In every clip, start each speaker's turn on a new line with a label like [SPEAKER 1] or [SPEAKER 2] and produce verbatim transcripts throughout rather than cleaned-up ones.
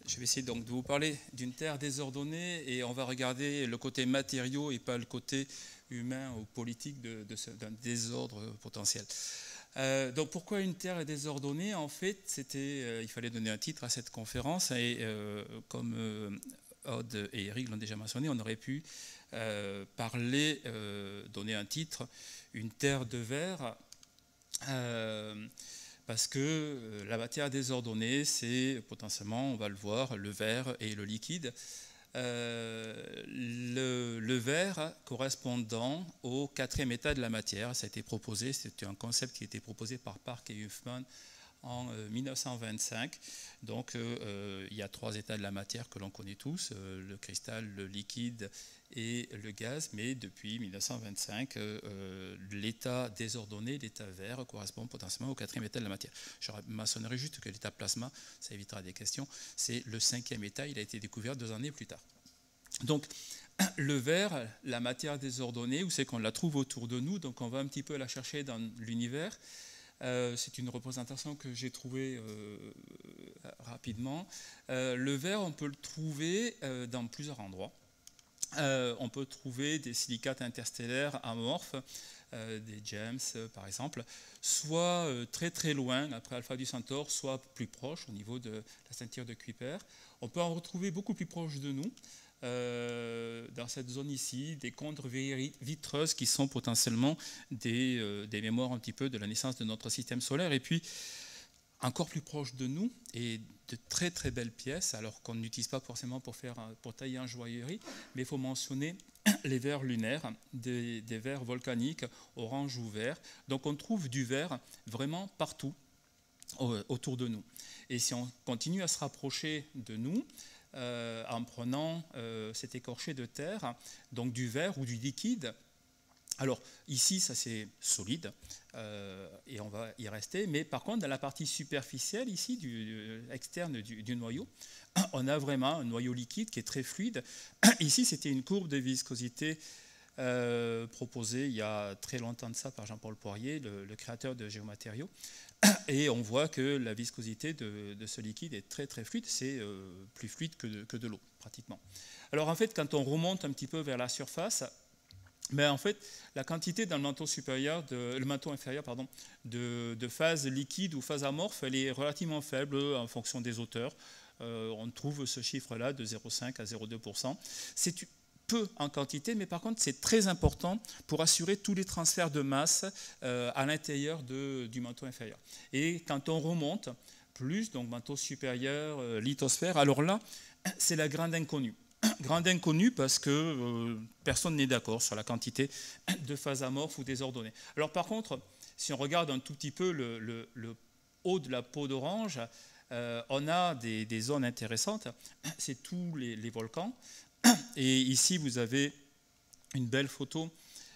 [SPEAKER 1] je vais essayer donc de vous parler d'une Terre désordonnée et on va regarder le côté matériau et pas le côté humain ou politique de, de ce, d'un désordre potentiel. Euh, donc pourquoi une Terre est désordonnée? En fait, c'était, euh, il fallait donner un titre à cette conférence et euh, comme euh, Aude et Eric l'ont déjà mentionné, on aurait pu euh, parler, euh, donner un titre, une Terre de verre. Euh, Parce que la matière désordonnée, c'est potentiellement, on va le voir, le verre et le liquide. Euh, le, le verre correspondant au quatrième état de la matière, ça a été proposé, c'était un concept qui a été proposé par Park et Huffman en euh, mille neuf cent vingt-cinq. Donc euh, il y a trois états de la matière que l'on connaît tous, euh, le cristal, le liquide et le gaz, mais depuis mille neuf cent vingt-cinq, euh, l'état désordonné, l'état vert, correspond potentiellement au quatrième état de la matière. Je mentionnerai juste que l'état plasma, ça évitera des questions, c'est le cinquième état, il a été découvert deux années plus tard. Donc le verre, la matière désordonnée, où c'est qu'on la trouve autour de nous, donc on va un petit peu la chercher dans l'univers. Euh, c'est une représentation que j'ai trouvée euh, rapidement. Euh, le verre, on peut le trouver euh, dans plusieurs endroits. Euh, on peut trouver des silicates interstellaires amorphes, euh, des gems euh, par exemple, soit euh, très très loin après Alpha du Centaure, soit plus proche au niveau de la ceinture de Kuiper. On peut en retrouver beaucoup plus proche de nous. Euh, dans cette zone ici, des contres vitreuses qui sont potentiellement des, euh, des mémoires un petit peu de la naissance de notre système solaire. Et puis, encore plus proche de nous, et de très très belles pièces, alors qu'on n'utilise pas forcément pour, faire, pour tailler en joaillerie, mais il faut mentionner les verres lunaires, des, des verres volcaniques, orange ou vert. Donc on trouve du verre vraiment partout autour de nous. Et si on continue à se rapprocher de nous, Euh, en prenant euh, cet écorché de terre, donc du verre ou du liquide. Alors ici, ça c'est solide, euh, et on va y rester, mais par contre, dans la partie superficielle, ici, du, du, externe du, du noyau, on a vraiment un noyau liquide qui est très fluide. Ici, c'était une courbe de viscosité euh, proposée il y a très longtemps de ça par Jean-Paul Poirier, le, le créateur de Géomatériaux. Et on voit que la viscosité de, de ce liquide est très très fluide, c'est euh, plus fluide que de, que de l'eau, pratiquement. Alors en fait, quand on remonte un petit peu vers la surface, mais en fait, la quantité dans le manteau supérieur, de, le manteau inférieur, pardon, de, de phase liquide ou phase amorphe, elle est relativement faible en fonction des hauteurs. Euh, on trouve ce chiffre-là de zéro virgule cinq à zéro virgule deux pour cent. C'est peu en quantité, mais par contre c'est très important pour assurer tous les transferts de masse euh, à l'intérieur du manteau inférieur. Et quand on remonte plus, donc manteau supérieur, euh, lithosphère, alors là c'est la grande inconnue. Grande inconnue parce que euh, personne n'est d'accord sur la quantité de phases amorphes ou désordonnées. Alors par contre, si on regarde un tout petit peu le, le, le haut de la peau d'orange, euh, on a des, des zones intéressantes, c'est tous les, les volcans. Et ici, vous avez une belle photo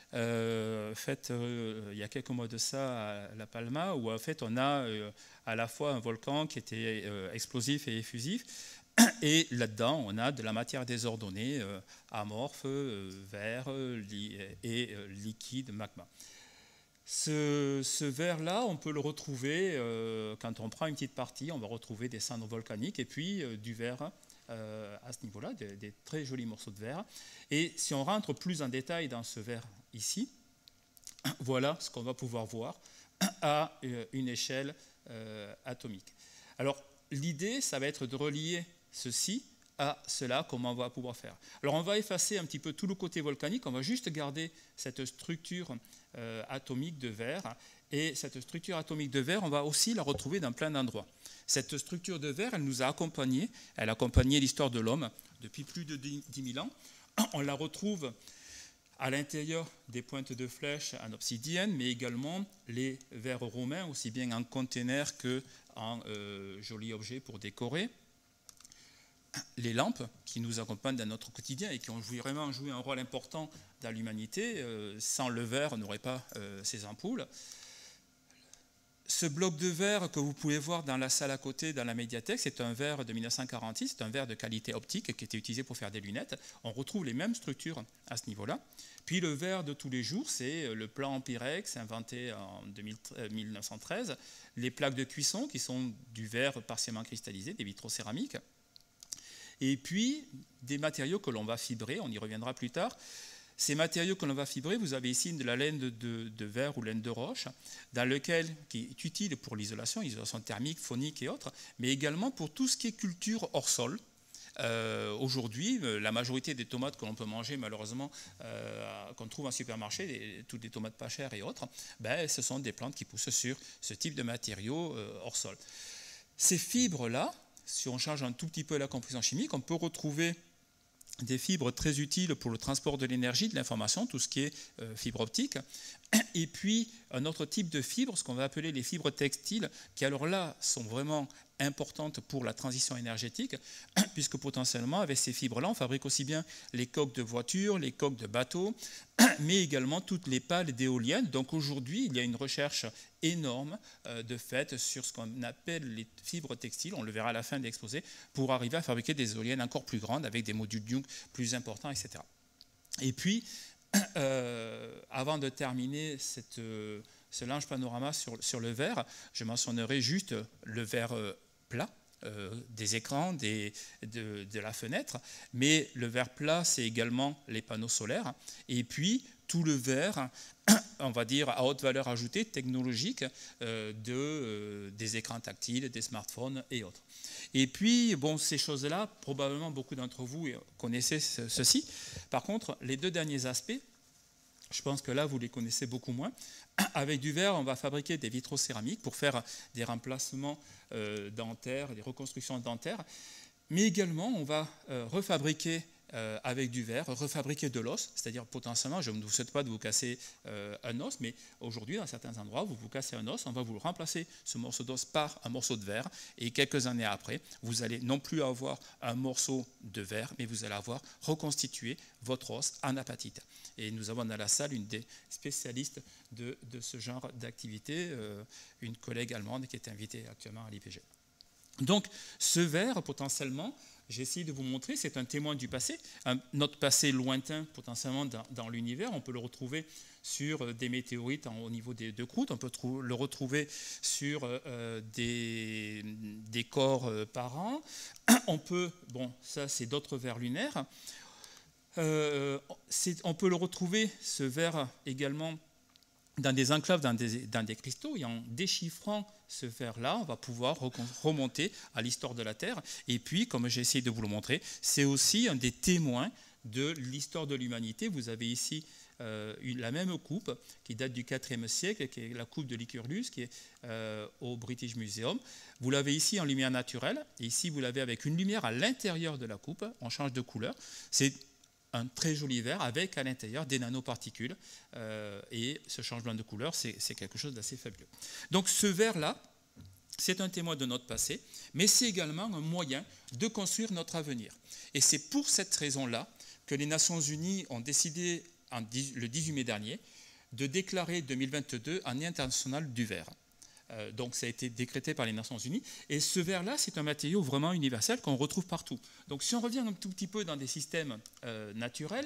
[SPEAKER 1] euh, faite euh, il y a quelques mois de ça à La Palma, où en fait on a euh, à la fois un volcan qui était euh, explosif et effusif, et là-dedans on a de la matière désordonnée, euh, amorphe, euh, vert li et euh, liquide, magma. Ce, ce verre-là, on peut le retrouver euh, quand on prend une petite partie, on va retrouver des cendres volcaniques et puis euh, du verre. Euh, à ce niveau-là, des, des très jolis morceaux de verre. Et si on rentre plus en détail dans ce verre ici, voilà ce qu'on va pouvoir voir à une échelle euh, atomique. Alors l'idée, ça va être de relier ceci à cela, comment on va pouvoir faire. Alors on va effacer un petit peu tout le côté volcanique, on va juste garder cette structure euh, atomique de verre, et cette structure atomique de verre, on va aussi la retrouver dans plein d'endroits. Cette structure de verre, elle nous a accompagnés, elle a accompagné l'histoire de l'homme depuis plus de dix mille ans. On la retrouve à l'intérieur des pointes de flèches en obsidienne, mais également les verres romains, aussi bien en container qu'en euh, jolis objets pour décorer. Les lampes qui nous accompagnent dans notre quotidien et qui ont vraiment joué un rôle important dans l'humanité. Euh, sans le verre, on n'aurait pas euh, ces ampoules. Ce bloc de verre que vous pouvez voir dans la salle à côté, dans la médiathèque, c'est un verre de mille neuf cent quarante-six, c'est un verre de qualité optique qui était utilisé pour faire des lunettes. On retrouve les mêmes structures à ce niveau-là. Puis le verre de tous les jours, c'est le plan Pyrex, inventé en mille neuf cent treize. Les plaques de cuisson, qui sont du verre partiellement cristallisé, des vitrocéramiques. et puis des matériaux que l'on va fibrer, on y reviendra plus tard. Ces matériaux que l'on va fibrer, vous avez ici de la laine de, de, de verre ou laine de roche, dans lequel, qui est utile pour l'isolation, isolation thermique, phonique et autres, mais également pour tout ce qui est culture hors sol. Euh, Aujourd'hui, la majorité des tomates que l'on peut manger, malheureusement, euh, qu'on trouve en supermarché, les, toutes les tomates pas chères et autres, ben, ce sont des plantes qui poussent sur ce type de matériaux euh, hors sol. Ces fibres-là, si on change un tout petit peu la composition chimique, on peut retrouver des fibres très utiles pour le transport de l'énergie, de l'information, tout ce qui est euh, fibre optique. Et puis, un autre type de fibres, ce qu'on va appeler les fibres textiles, qui alors là sont vraiment importantes pour la transition énergétique, puisque potentiellement, avec ces fibres-là, on fabrique aussi bien les coques de voitures, les coques de bateaux, mais également toutes les pales d'éoliennes. Donc aujourd'hui, il y a une recherche énorme euh, de fait sur ce qu'on appelle les fibres textiles, on le verra à la fin de l'exposé, pour arriver à fabriquer des éoliennes encore plus grandes, avec des modules Young plus importants, et cetera. Et puis, euh, avant de terminer cette, euh, ce large panorama sur, sur le verre, je mentionnerai juste le verre euh, plat, euh, des écrans, des, de, de la fenêtre, mais le verre plat, c'est également les panneaux solaires, et puis tout le verre, on va dire à haute valeur ajoutée, technologique, euh, de, euh, des écrans tactiles, des smartphones et autres. Et puis, bon, ces choses-là, probablement beaucoup d'entre vous connaissez ce, ceci. Par contre, les deux derniers aspects, je pense que là, vous les connaissez beaucoup moins. Avec du verre, on va fabriquer des vitraux céramiques pour faire des remplacements euh, dentaires, des reconstructions dentaires. Mais également, on va euh, refabriquer euh, avec du verre, refabriquer de l'os, c'est-à-dire potentiellement, je ne vous souhaite pas de vous casser euh, un os, mais aujourd'hui, dans certains endroits, vous vous cassez un os, on va vous remplacer ce morceau d'os par un morceau de verre, et quelques années après, vous allez non plus avoir un morceau de verre, mais vous allez avoir reconstitué votre os en apatite. Et nous avons dans la salle une des spécialistes de, de ce genre d'activité, euh, une collègue allemande qui est invitée actuellement à l'I P G. Donc, ce verre, potentiellement, j'ai essayé de vous montrer, c'est un témoin du passé, un, notre passé lointain potentiellement dans, dans l'univers. On peut le retrouver sur des météorites en, au niveau des, de croûtes, on peut trou, le retrouver sur euh, des, des corps euh, parents. On peut, bon, ça c'est d'autres vers lunaires. Euh, on peut le retrouver, ce verre également, dans des enclaves, dans des, dans des cristaux, et en déchiffrant ce verre-là, on va pouvoir remonter à l'histoire de la Terre. Et puis, comme j'ai essayé de vous le montrer, c'est aussi un des témoins de l'histoire de l'humanité. Vous avez ici euh, la même coupe qui date du quatrième siècle, qui est la coupe de Lycurgus, qui est euh, au British Museum. Vous l'avez ici en lumière naturelle, et ici vous l'avez avec une lumière à l'intérieur de la coupe. On change de couleur. C'est un très joli verre avec à l'intérieur des nanoparticules. Euh, et ce changement de couleur, c'est quelque chose d'assez fabuleux. Donc ce verre-là, c'est un témoin de notre passé, mais c'est également un moyen de construire notre avenir. Et c'est pour cette raison-là que les Nations Unies ont décidé, en, le dix-huit mai dernier, de déclarer deux mille vingt-deux année internationale du verre. Euh, donc ça a été décrété par les Nations Unies. Et ce verre-là, c'est un matériau vraiment universel qu'on retrouve partout. Donc si on revient un tout petit peu dans des systèmes euh, naturels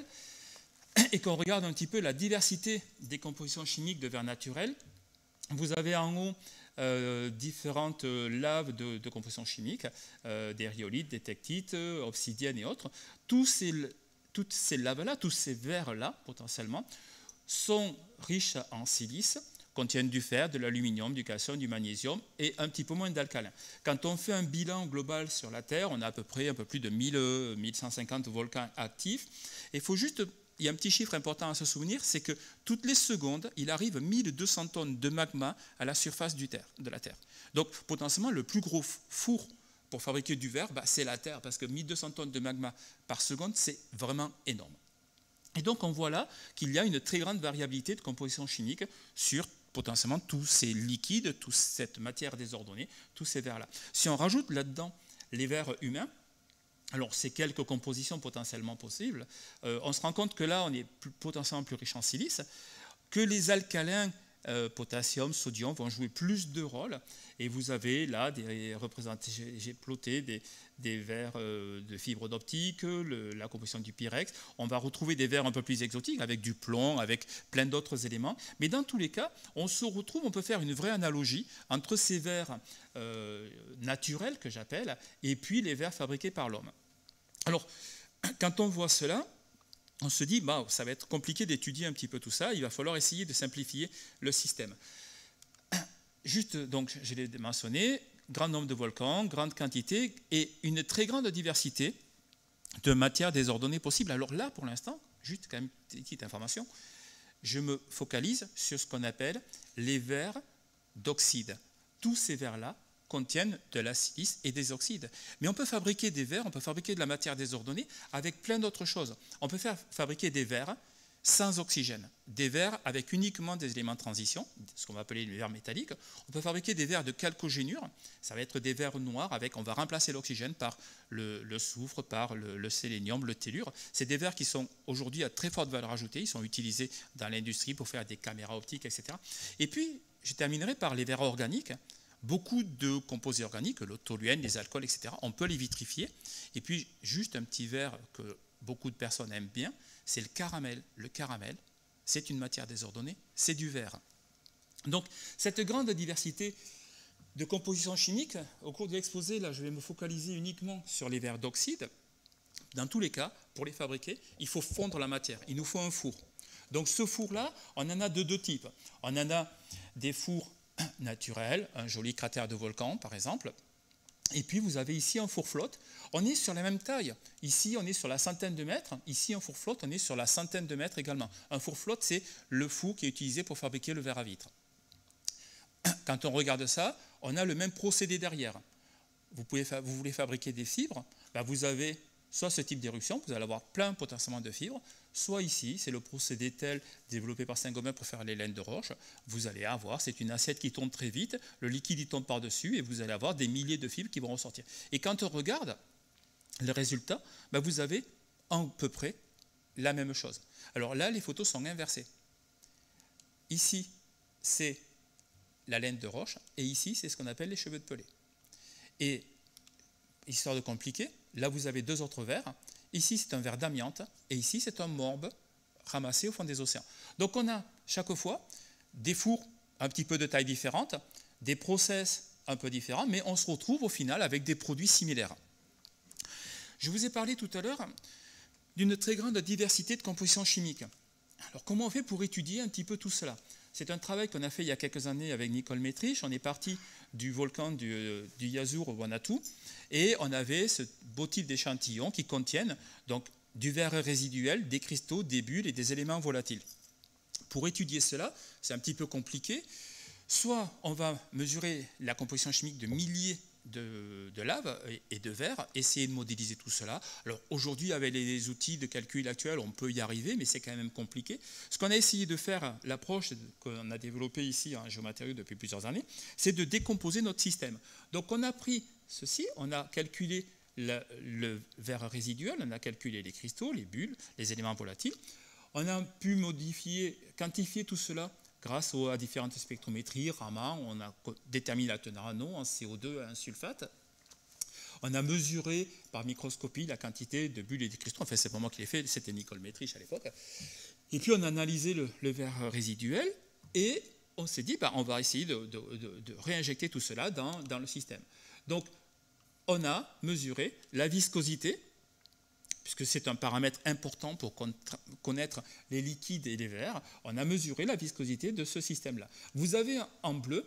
[SPEAKER 1] et qu'on regarde un petit peu la diversité des compositions chimiques de verre naturel, vous avez en haut euh, différentes laves de, de composition chimique, euh, des rhyolites, des tectites, euh, obsidiennes et autres. Tous ces, toutes ces laves-là, tous ces verres-là, potentiellement, sont riches en silice, contiennent du fer, de l'aluminium, du calcium, du magnésium et un petit peu moins d'alcalin. Quand on fait un bilan global sur la Terre, on a à peu près un peu plus de mille, mille cent cinquante volcans actifs. Il faut juste, il y a un petit chiffre important à se souvenir, c'est que toutes les secondes, il arrive mille deux cents tonnes de magma à la surface du terre, de la Terre. Donc potentiellement, le plus gros four pour fabriquer du verre, bah, c'est la Terre, parce que mille deux cents tonnes de magma par seconde, c'est vraiment énorme. Et donc on voit là qu'il y a une très grande variabilité de composition chimique sur potentiellement tous ces liquides, toute cette matière désordonnée, tous ces verres-là. Si on rajoute là-dedans les verres humains, alors c'est quelques compositions potentiellement possibles, euh, on se rend compte que là, on est plus, potentiellement plus riche en silice, que les alcalins, euh, potassium, sodium, vont jouer plus de rôles, et vous avez là des représentés, j'ai ploté des, des verres euh, de fibres d'optique, la composition du pyrex. On va retrouver des verres un peu plus exotiques, avec du plomb, avec plein d'autres éléments. Mais dans tous les cas, on se retrouve, on peut faire une vraie analogie entre ces verres euh, naturels, que j'appelle, et puis les verres fabriqués par l'homme. Alors, quand on voit cela, on se dit, bah, ça va être compliqué d'étudier un petit peu tout ça, il va falloir essayer de simplifier le système. Juste, donc, je l'ai mentionné, grand nombre de volcans, grande quantité et une très grande diversité de matières désordonnées possibles. Alors là, pour l'instant, juste quand même une petite information, je me focalise sur ce qu'on appelle les verres d'oxyde. Tous ces verres-là contiennent de la silice et des oxydes. Mais on peut fabriquer des verres, on peut fabriquer de la matière désordonnée avec plein d'autres choses. On peut faire fabriquer des verres sans oxygène, des verres avec uniquement des éléments de transition, ce qu'on va appeler les verres métalliques. On peut fabriquer des verres de chalcogénure, ça va être des verres noirs avec, on va remplacer l'oxygène par le, le soufre, par le, le sélénium, le tellure. C'est des verres qui sont aujourd'hui à très forte valeur ajoutée, ils sont utilisés dans l'industrie pour faire des caméras optiques, et cetera. Et puis, je terminerai par les verres organiques. Beaucoup de composés organiques, le toluène, les alcools, et cetera, on peut les vitrifier. Et puis, juste un petit verre que beaucoup de personnes aiment bien, c'est le caramel. Le caramel, c'est une matière désordonnée, c'est du verre. Donc, cette grande diversité de compositions chimiques, au cours de l'exposé, là, je vais me focaliser uniquement sur les verres d'oxyde. Dans tous les cas, pour les fabriquer, il faut fondre la matière. Il nous faut un four. Donc, ce four-là, on en a de deux types. On en a des fours naturels, un joli cratère de volcan, par exemple. Et puis, vous avez ici un four flotte. On est sur la même taille. Ici, on est sur la centaine de mètres. Ici, un four flotte, on est sur la centaine de mètres également. Un four flotte, c'est le four qui est utilisé pour fabriquer le verre à vitre. Quand on regarde ça, on a le même procédé derrière. Vous, pouvez vous voulez fabriquer des fibres, ben vous avez soit ce type d'éruption, vous allez avoir plein potentiellement de fibres, soit ici, c'est le procédé tel développé par Saint-Gobain pour faire les laines de roche. Vous allez avoir, c'est une assiette qui tourne très vite, le liquide il tombe par-dessus et vous allez avoir des milliers de fibres qui vont ressortir. Et quand on regarde le résultat, ben vous avez à peu près la même chose. Alors là, les photos sont inversées. Ici, c'est la laine de roche, et ici, c'est ce qu'on appelle les cheveux de pelée. Et, histoire de compliquer, là, vous avez deux autres verres. Ici, c'est un verre d'amiante, et ici, c'est un morbe ramassé au fond des océans. Donc, on a, chaque fois, des fours un petit peu de taille différente, des process un peu différents, mais on se retrouve, au final, avec des produits similaires. Je vous ai parlé tout à l'heure d'une très grande diversité de compositions chimiques. Alors, comment on fait pour étudier un petit peu tout cela ? C'est un travail qu'on a fait il y a quelques années avec Nicole Metriche. On est parti du volcan du, du Yazur au Vanuatu et on avait ce beau type d'échantillons qui contiennent donc du verre résiduel, des cristaux, des bulles et des éléments volatiles. Pour étudier cela, c'est un petit peu compliqué. Soit on va mesurer la composition chimique de milliers de, de lave et de verre, essayer de modéliser tout cela. Alors aujourd'hui, avec les outils de calcul actuels, on peut y arriver, mais c'est quand même compliqué. Ce qu'on a essayé de faire, l'approche qu'on a développée ici en géomatériaux depuis plusieurs années, c'est de décomposer notre système. Donc on a pris ceci, on a calculé le, le verre résiduel, on a calculé les cristaux, les bulles, les éléments volatiles. On a pu modifier, quantifier tout cela grâce à différentes spectrométries, Raman, on a déterminé la teneur en eau, en C O deux, en sulfate. On a mesuré par microscopie la quantité de bulles et de cristaux. Enfin, c'est pas moi qui l'ai fait, c'était Nicole Metriche à l'époque. Et puis, on a analysé le, le verre résiduel et on s'est dit, bah, on va essayer de, de, de, de réinjecter tout cela dans, dans le système. Donc, on a mesuré la viscosité, puisque c'est un paramètre important pour connaître les liquides et les verres, on a mesuré la viscosité de ce système-là. Vous avez en bleu,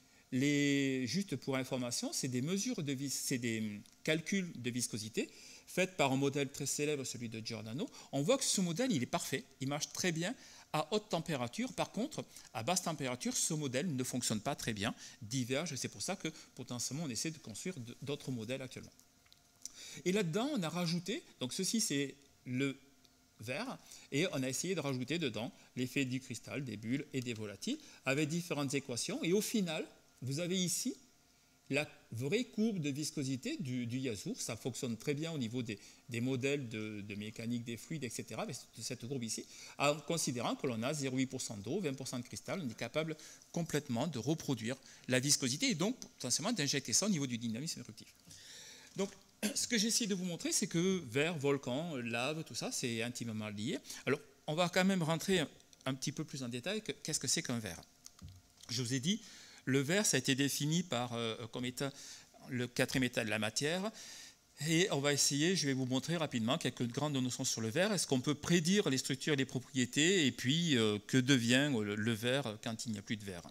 [SPEAKER 1] les, juste pour information, c'est des mesures de c'est des calculs de viscosité faits par un modèle très célèbre, celui de Giordano. On voit que ce modèle, il est parfait, il marche très bien à haute température. Par contre, à basse température, ce modèle ne fonctionne pas très bien, diverge, et c'est pour ça que potentiellement on essaie de construire d'autres modèles actuellement. Et là-dedans, on a rajouté, donc ceci c'est le verre, et on a essayé de rajouter dedans l'effet du cristal, des bulles et des volatiles, avec différentes équations, et au final, vous avez ici la vraie courbe de viscosité du, du Yazur. Ça fonctionne très bien au niveau des, des modèles de, de mécanique des fluides, et cetera, avec cette courbe ici, en considérant que l'on a zéro virgule huit pour cent d'eau, vingt pour cent de cristal, on est capable complètement de reproduire la viscosité, et donc potentiellement d'injecter ça au niveau du dynamisme éruptif. Donc, ce que j'essaie de vous montrer, c'est que verre, volcan, lave, tout ça, c'est intimement lié. Alors, on va quand même rentrer un petit peu plus en détail. Qu'est-ce que c'est qu'un verre? Je vous ai dit, le verre, ça a été défini par, euh, comme état le quatrième état de la matière. Et on va essayer, je vais vous montrer rapidement quelques grandes notions sur le verre. Est-ce qu'on peut prédire les structures et les propriétés, et puis euh, que devient le, le verre quand il n'y a plus de verre?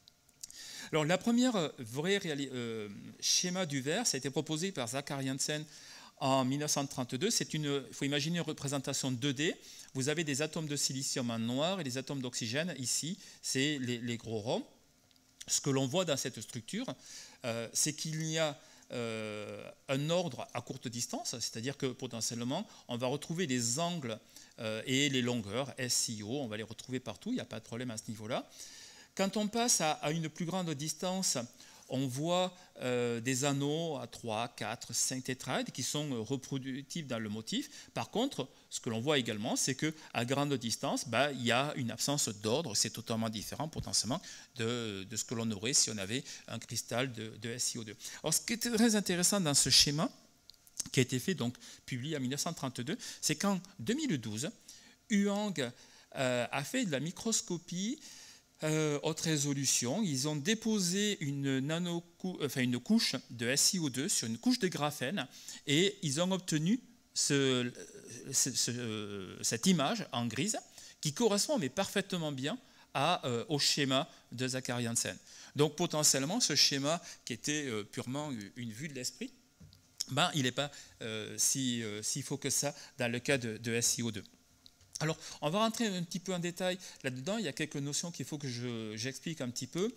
[SPEAKER 1] Alors la première vraie euh, schéma du verre, ça a été proposé par Zachary Janssen en mille neuf cent trente-deux. C'est une, il faut imaginer une représentation deux D. Vous avez des atomes de silicium en noir et des atomes d'oxygène. Ici, c'est les, les gros ronds. Ce que l'on voit dans cette structure, euh, c'est qu'il y a euh, un ordre à courte distance, c'est-à-dire que potentiellement, on va retrouver les angles euh, et les longueurs, S I O, on va les retrouver partout, il n'y a pas de problème à ce niveau-là. Quand on passe à, à une plus grande distance, on voit euh, des anneaux à trois, quatre, cinq tétraèdres qui sont reproductifs dans le motif. Par contre, ce que l'on voit également, c'est qu'à grande distance, bah, il y a une absence d'ordre. C'est totalement différent potentiellement de, de ce que l'on aurait si on avait un cristal de, de S i O deux. Alors, ce qui est très intéressant dans ce schéma, qui a été fait, donc publié en mille neuf cent trente-deux, c'est qu'en deux mille douze, Huang euh, a fait de la microscopie Euh, haute résolution. Ils ont déposé une, nano, enfin une couche de S i O deux sur une couche de graphène et ils ont obtenu ce, ce, ce, cette image en grise qui correspond mais parfaitement bien à, euh, au schéma de Zachary Janssen. Donc potentiellement ce schéma qui était euh, purement une vue de l'esprit, ben, il n'est pas euh, si, euh, si faux que ça dans le cas de, de S i O deux. Alors, on va rentrer un petit peu en détail là-dedans. Il y a quelques notions qu'il faut que je, j'explique un petit peu.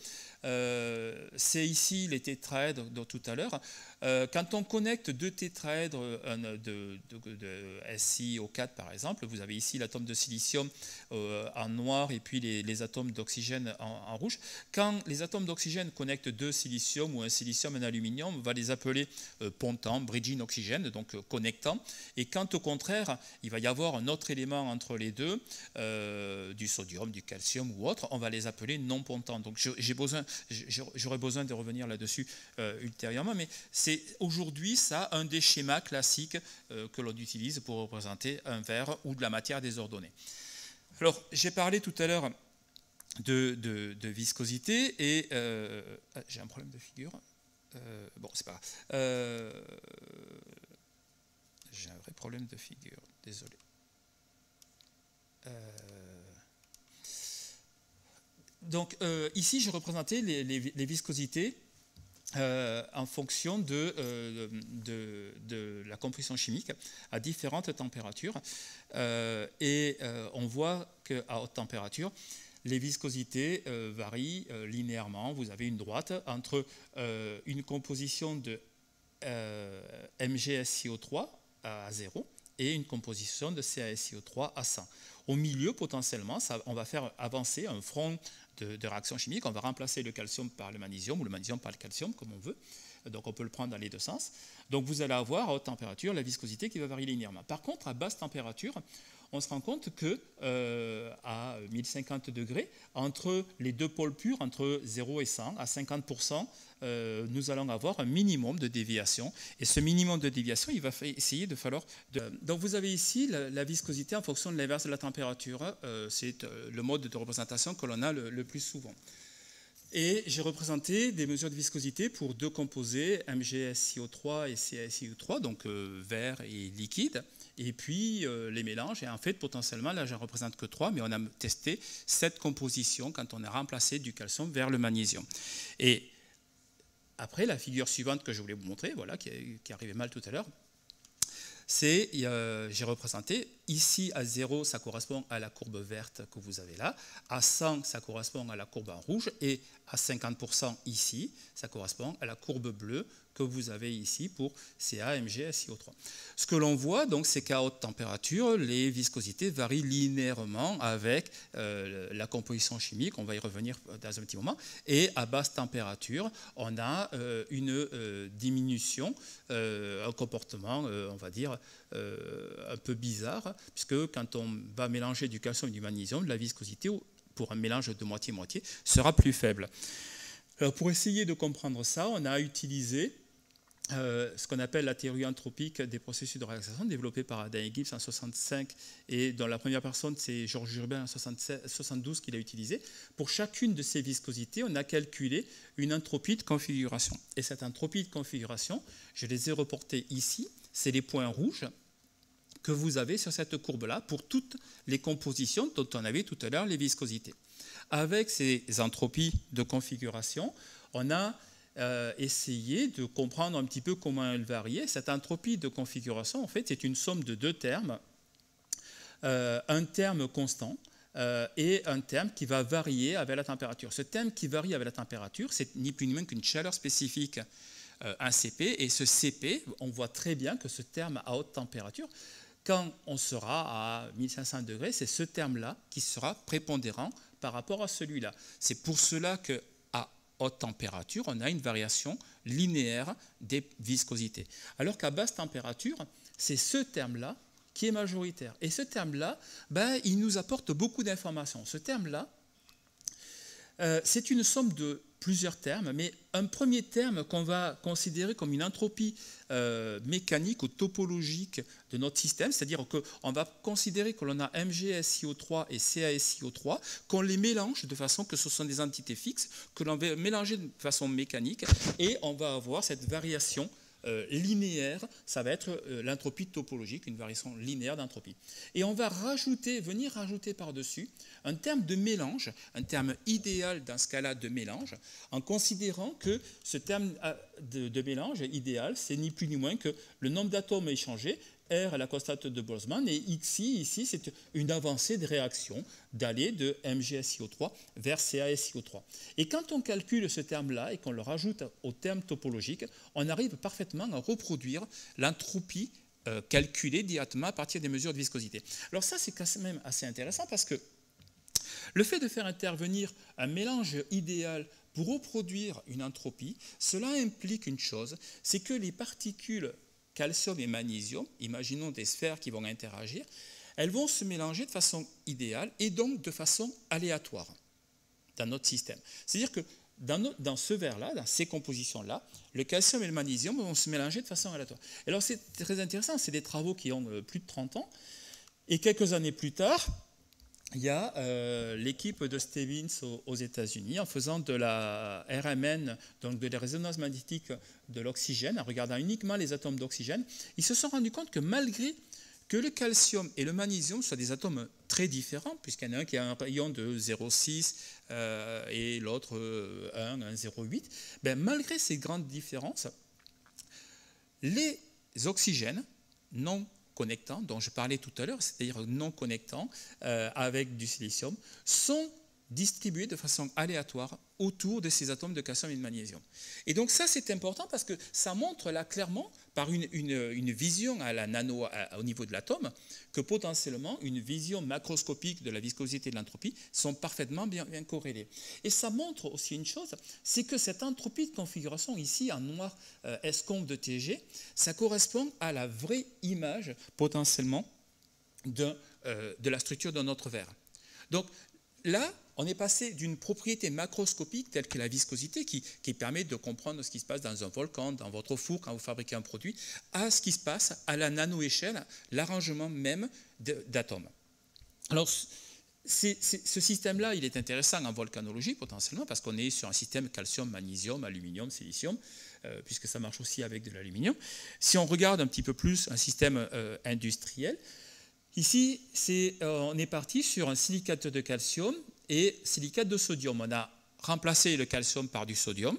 [SPEAKER 1] Euh, c'est ici les tétraèdres de tout à l'heure. Euh, quand on connecte deux tétraèdres de, de, de, de S i O quatre, par exemple, vous avez ici l'atome de silicium euh, en noir et puis les, les atomes d'oxygène en, en rouge. Quand les atomes d'oxygène connectent deux silicium ou un silicium et un aluminium, on va les appeler euh, pontants, bridging oxygène, donc euh, connectants. Et quand au contraire, il va y avoir un autre élément entre les deux, euh, du sodium, du calcium ou autre, on va les appeler non pontants. Donc j'ai besoin, j'aurais besoin de revenir là-dessus euh, ultérieurement, mais c'est aujourd'hui ça un des schémas classiques euh, que l'on utilise pour représenter un verre ou de la matière désordonnée. Alors j'ai parlé tout à l'heure de, de, de viscosité et euh, j'ai un problème de figure. Euh, bon, c'est pas grave. Euh, j'ai un vrai problème de figure, désolé. Euh, donc euh, ici, j'ai représenté les, les, les viscosités euh, en fonction de, euh, de, de la compression chimique à différentes températures. Euh, et euh, on voit qu'à haute température, les viscosités euh, varient euh, linéairement. Vous avez une droite entre euh, une composition de euh, M G S i O trois à zéro et une composition de C a S i O trois à cent. Au milieu, potentiellement, ça, on va faire avancer un front de, de réaction chimique. On va remplacer le calcium par le magnésium ou le magnésium par le calcium, comme on veut. Donc on peut le prendre dans les deux sens. Donc vous allez avoir à haute température la viscosité qui va varier linéairement. Par contre, à basse température, on se rend compte que euh, à mille cinquante degrés, entre les deux pôles purs, entre zéro et cent, à cinquante pour cent, euh, nous allons avoir un minimum de déviation. Et ce minimum de déviation, il va essayer de falloir... De... Donc vous avez ici la, la viscosité en fonction de l'inverse de la température. Euh, c'est euh, le mode de représentation que l'on a le, le plus souvent. Et j'ai représenté des mesures de viscosité pour deux composés, M G S i O trois et C a S i O trois, donc euh, verre et liquide. Et puis euh, les mélanges, et en fait potentiellement, là je ne représente que trois, mais on a testé sept compositions quand on a remplacé du calcium vers le magnésium. Et après, la figure suivante que je voulais vous montrer, voilà, qui, qui arrivait mal tout à l'heure, c'est, euh, j'ai représenté, ici à zéro, ça correspond à la courbe verte que vous avez là, à cent, ça correspond à la courbe en rouge, et à cinquante pour cent ici, ça correspond à la courbe bleue que vous avez ici pour C a M G S i O trois. Ce que l'on voit, donc, c'est qu'à haute température, les viscosités varient linéairement avec euh, la composition chimique, on va y revenir dans un petit moment, et à basse température, on a euh, une euh, diminution, euh, un comportement, euh, on va dire, euh, un peu bizarre, puisque quand on va mélanger du calcium et du magnésium, la viscosité, pour un mélange de moitié-moitié, sera plus faible. Alors, pour essayer de comprendre ça, on a utilisé Euh, ce qu'on appelle la théorie anthropique des processus de relaxation, développée par Adam Gibbs en soixante-cinq, et dans la première personne, c'est Georges Urbain en soixante-douze qui l'a utilisé. Pour chacune de ces viscosités, on a calculé une entropie de configuration. Et cette entropie de configuration, je les ai reportées ici. c'est les points rouges que vous avez sur cette courbe-là pour toutes les compositions dont on avait tout à l'heure les viscosités. Avec ces entropies de configuration, on a euh, essayé de comprendre un petit peu comment elles variaient. Cette entropie de configuration, en fait, c'est une somme de deux termes, euh, un terme constant euh, et un terme qui va varier avec la température. Ce terme qui varie avec la température, c'est ni plus ni moins qu'une chaleur spécifique, euh, un C P, et ce C P, on voit très bien que ce terme à haute température, quand on sera à mille cinq cents degrés, c'est ce terme-là qui sera prépondérant par rapport à celui-là. C'est pour cela qu'à haute température, on a une variation linéaire des viscosités. Alors qu'à basse température, c'est ce terme-là qui est majoritaire. Et ce terme-là, ben, il nous apporte beaucoup d'informations. Ce terme-là, euh, c'est une somme de plusieurs termes, mais un premier terme qu'on va considérer comme une entropie euh, mécanique ou topologique de notre système, c'est-à-dire qu'on va considérer que l'on a M G S I O trois et C A S I O trois, qu'on les mélange de façon que ce sont des entités fixes, que l'on va mélanger de façon mécanique, et on va avoir cette variation euh, linéaire, ça va être euh, l'entropie topologique, une variation linéaire d'entropie. Et on va rajouter, venir rajouter par-dessus un terme de mélange, un terme idéal dans ce cas-là de mélange, en considérant que ce terme de, de mélange idéal, c'est ni plus ni moins que le nombre d'atomes échangés, R est la constante de Boltzmann, et Xi, ici, c'est une avancée de réaction d'aller de M G S I O trois vers C A S I O trois. Et quand on calcule ce terme-là et qu'on le rajoute au terme topologique, on arrive parfaitement à reproduire l'entropie euh, calculée directement à partir des mesures de viscosité. Alors ça, c'est quand même assez intéressant parce que le fait de faire intervenir un mélange idéal pour reproduire une entropie, cela implique une chose, c'est que les particules calcium et magnésium, imaginons des sphères qui vont interagir, elles vont se mélanger de façon idéale et donc de façon aléatoire dans notre système. C'est-à-dire que dans, nos, dans ce verre-là, dans ces compositions-là, le calcium et le magnésium vont se mélanger de façon aléatoire. Et alors c'est très intéressant, c'est des travaux qui ont plus de trente ans, et quelques années plus tard, il y a euh, l'équipe de Stevens aux, aux États-Unis en faisant de la R M N, donc de la résonance magnétique de l'oxygène, en regardant uniquement les atomes d'oxygène. Ils se sont rendus compte que malgré que le calcium et le magnésium soient des atomes très différents, puisqu'il y en a un qui a un rayon de zéro virgule six euh, et l'autre euh, un, un zéro virgule huit, ben, malgré ces grandes différences, les oxygènes non connectants, dont je parlais tout à l'heure, c'est-à-dire non connectants euh, avec du silicium, sont distribués de façon aléatoire autour de ces atomes de calcium et de magnésium. Et donc ça, c'est important parce que ça montre là clairement, par une, une, une vision à la nano, à, au niveau de l'atome, que potentiellement une vision macroscopique de la viscosité et de l'entropie sont parfaitement bien, bien corrélées. Et ça montre aussi une chose, c'est que cette entropie de configuration ici en noir euh, escompte de T G, ça correspond à la vraie image potentiellement de, euh, de la structure de notre verre. Donc là, on est passé d'une propriété macroscopique telle que la viscosité qui, qui permet de comprendre ce qui se passe dans un volcan, dans votre four quand vous fabriquez un produit, à ce qui se passe à la nano-échelle, l'arrangement même d'atomes. Alors, c'est, c'est, ce système-là, il est intéressant en volcanologie potentiellement parce qu'on est sur un système calcium, magnésium, aluminium, silicium, euh, puisque ça marche aussi avec de l'aluminium. Si on regarde un petit peu plus un système euh, industriel, ici, c'est, euh, on est parti sur un silicate de calcium et silicate de sodium. On a remplacé le calcium par du sodium.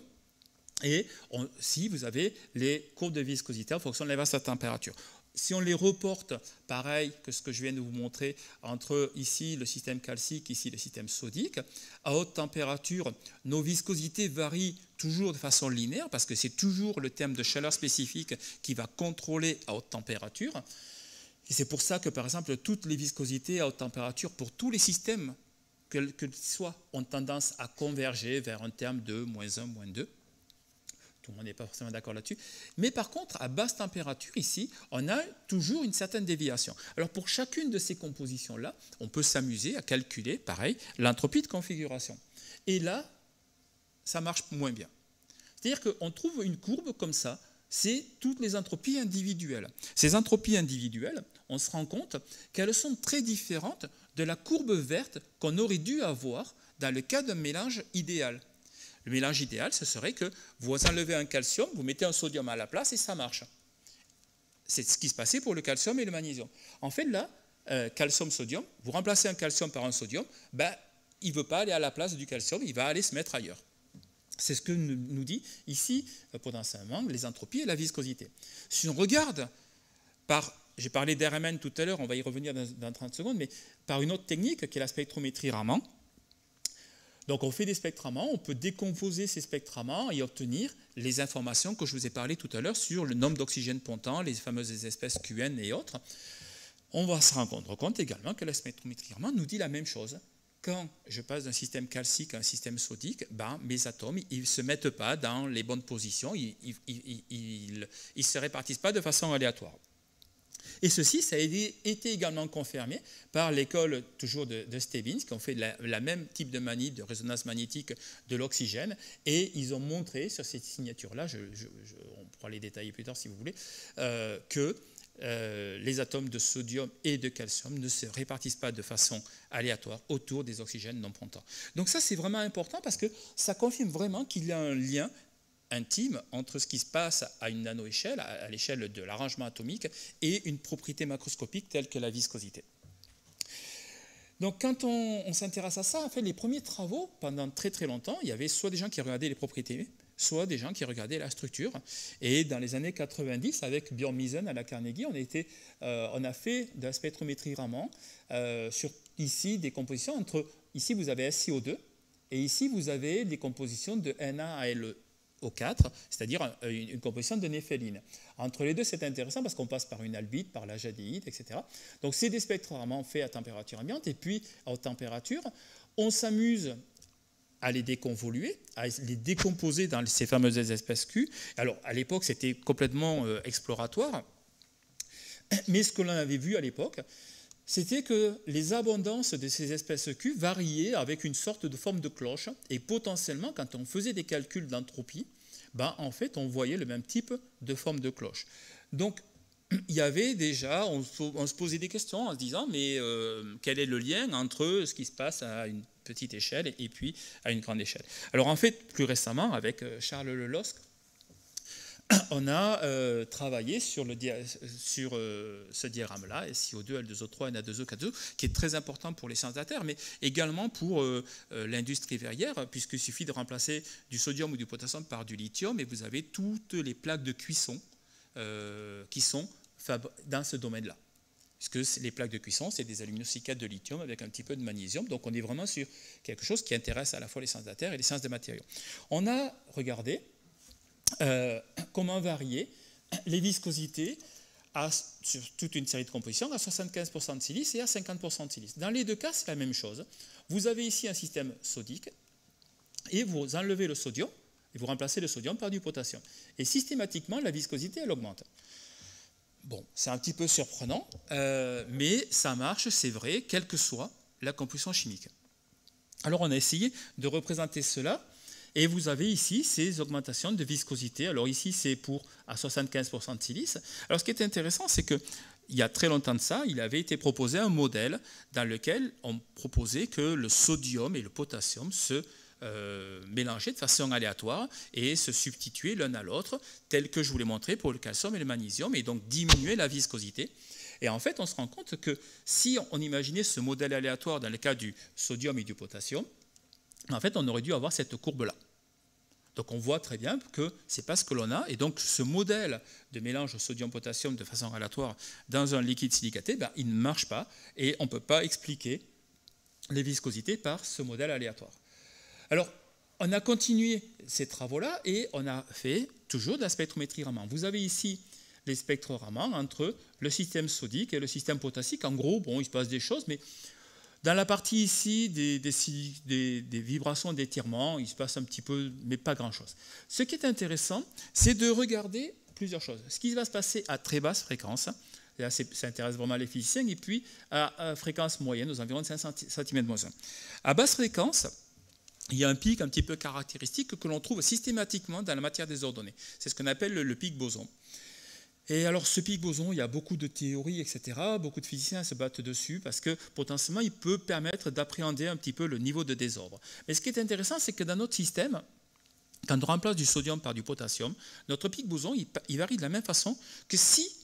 [SPEAKER 1] Et on, si vous avez les courbes de viscosité en fonction de la basse température. Si on les reporte, pareil que ce que je viens de vous montrer, entre ici le système calcique, ici le système sodique, à haute température, nos viscosités varient toujours de façon linéaire, parce que c'est toujours le terme de chaleur spécifique qui va contrôler à haute température. Et c'est pour ça que, par exemple, toutes les viscosités à haute température, pour tous les systèmes, quels qu'ils soient, ont tendance à converger vers un terme de moins un, moins deux. Tout le monde n'est pas forcément d'accord là-dessus. Mais par contre, à basse température, ici, on a toujours une certaine déviation. Alors pour chacune de ces compositions-là, on peut s'amuser à calculer, pareil, l'entropie de configuration. Et là, ça marche moins bien. C'est-à-dire qu'on trouve une courbe comme ça, c'est toutes les entropies individuelles. Ces entropies individuelles, on se rend compte qu'elles sont très différentes de la courbe verte qu'on aurait dû avoir dans le cas d'un mélange idéal. Le mélange idéal, ce serait que vous enlevez un calcium, vous mettez un sodium à la place et ça marche. c'est ce qui se passait pour le calcium et le magnésium. En fait, là, euh, calcium-sodium, vous remplacez un calcium par un sodium, ben, il ne veut pas aller à la place du calcium, il va aller se mettre ailleurs. C'est ce que nous dit ici, potentiellement, les entropies et la viscosité. Si on regarde par, j'ai parlé d'R M N tout à l'heure, on va y revenir dans, dans trente secondes, mais par une autre technique qui est la spectrométrie Raman. Donc on fait des spectraments, on peut décomposer ces spectraments et obtenir les informations que je vous ai parlé tout à l'heure sur le nombre d'oxygène pontant, les fameuses espèces Q N et autres. On va se rendre compte également que la spectrométrie Raman nous dit la même chose. Quand je passe d'un système calcique à un système sodique, ben, mes atomes ils ne se mettent pas dans les bonnes positions, ils ne se répartissent pas de façon aléatoire. Et ceci, ça a été également confirmé par l'école toujours de, de Stebbins, qui ont fait la, la même type de manip, de résonance magnétique de l'oxygène, et ils ont montré sur cette signature-là, je, je, je, on pourra les détailler plus tard si vous voulez, euh, que euh, les atomes de sodium et de calcium ne se répartissent pas de façon aléatoire autour des oxygènes non pontants. Donc ça, c'est vraiment important parce que ça confirme vraiment qu'il y a un lien intime entre ce qui se passe à une nanoéchelle, à l'échelle de l'arrangement atomique, et une propriété macroscopique telle que la viscosité. Donc quand on, on s'intéresse à ça, en fait, les premiers travaux, pendant très très longtemps, il y avait soit des gens qui regardaient les propriétés, soit des gens qui regardaient la structure. Et dans les années quatre-vingt-dix, avec Björn Misen à la Carnegie, on, était, euh, on a fait de la spectrométrie Raman euh, sur ici des compositions entre, ici vous avez S i O deux, et ici vous avez des compositions de Na A L E. O quatre, c'est-à-dire une composition de néphéline. Entre les deux, c'est intéressant parce qu'on passe par une albite, par la jadéite, et cetera. Donc, c'est des spectroments faits à température ambiante, et puis, à haute température, on s'amuse à les déconvoluer, à les décomposer dans ces fameuses espèces Q. Alors, à l'époque, c'était complètement euh, exploratoire, mais ce que l'on avait vu à l'époque, c'était que les abondances de ces espèces Q variaient avec une sorte de forme de cloche, et potentiellement, quand on faisait des calculs d'entropie, ben, en fait, on voyait le même type de forme de cloche. Donc, il y avait déjà, on, on se posait des questions en se disant, mais euh, quel est le lien entre ce qui se passe à une petite échelle et puis à une grande échelle? Alors, en fait, plus récemment, avec Charles Lelosc, on a euh, travaillé sur, le dia sur euh, ce diagramme-là, S i O deux, L deux O trois, Na deux O quatre O, qui est très important pour les sciences de la Terre, mais également pour euh, euh, l'industrie verrière, puisqu'il suffit de remplacer du sodium ou du potassium par du lithium, et vous avez toutes les plaques de cuisson euh, qui sont dans ce domaine-là. Puisque les plaques de cuisson, c'est des aluminosilicates de lithium avec un petit peu de magnésium, donc on est vraiment sur quelque chose qui intéresse à la fois les sciences de la Terre et les sciences des matériaux. On a regardé Euh, comment varier les viscosités à, sur toute une série de compositions à soixante-quinze pour cent de silice et à cinquante pour cent de silice. Dans les deux cas, c'est la même chose. Vous avez ici un système sodique et vous enlevez le sodium et vous remplacez le sodium par du potassium. Et systématiquement, la viscosité, elle augmente. Bon, c'est un petit peu surprenant, euh, mais ça marche, c'est vrai, quelle que soit la composition chimique. Alors, on a essayé de représenter cela. Et vous avez ici ces augmentations de viscosité. Alors ici, c'est pour à soixante-quinze pour cent de silice. Alors ce qui est intéressant, c'est qu'il y a très longtemps de ça, il avait été proposé un modèle dans lequel on proposait que le sodium et le potassium se euh, mélangeaient de façon aléatoire et se substituaient l'un à l'autre, tel que je vous l'ai montré pour le calcium et le magnésium, et donc diminuer la viscosité. Et en fait, on se rend compte que si on imaginait ce modèle aléatoire dans le cas du sodium et du potassium, en fait, on aurait dû avoir cette courbe-là. Donc on voit très bien que ce n'est pas ce que l'on a, et donc ce modèle de mélange sodium-potassium de façon aléatoire dans un liquide silicaté, ben, il ne marche pas, et on ne peut pas expliquer les viscosités par ce modèle aléatoire. Alors, on a continué ces travaux-là, et on a fait toujours de la spectrométrie Raman. Vous avez ici les spectres Raman entre le système sodique et le système potassique. En gros, bon, il se passe des choses, mais dans la partie ici des, des, des, des vibrations d'étirement, il se passe un petit peu, mais pas grand-chose. Ce qui est intéressant, c'est de regarder plusieurs choses. Ce qui va se passer à très basse fréquence, là, ça intéresse vraiment les physiciens, et puis à, à fréquence moyenne, aux environs de cinq centimètres moins un. À basse fréquence, il y a un pic un petit peu caractéristique que l'on trouve systématiquement dans la matière désordonnée. C'est ce qu'on appelle le, le pic boson. Et alors, ce pic boson, il y a beaucoup de théories, et cetera. Beaucoup de physiciens se battent dessus parce que potentiellement, il peut permettre d'appréhender un petit peu le niveau de désordre. Mais ce qui est intéressant, c'est que dans notre système, quand on remplace du sodium par du potassium, notre pic boson, il, il varie de la même façon que si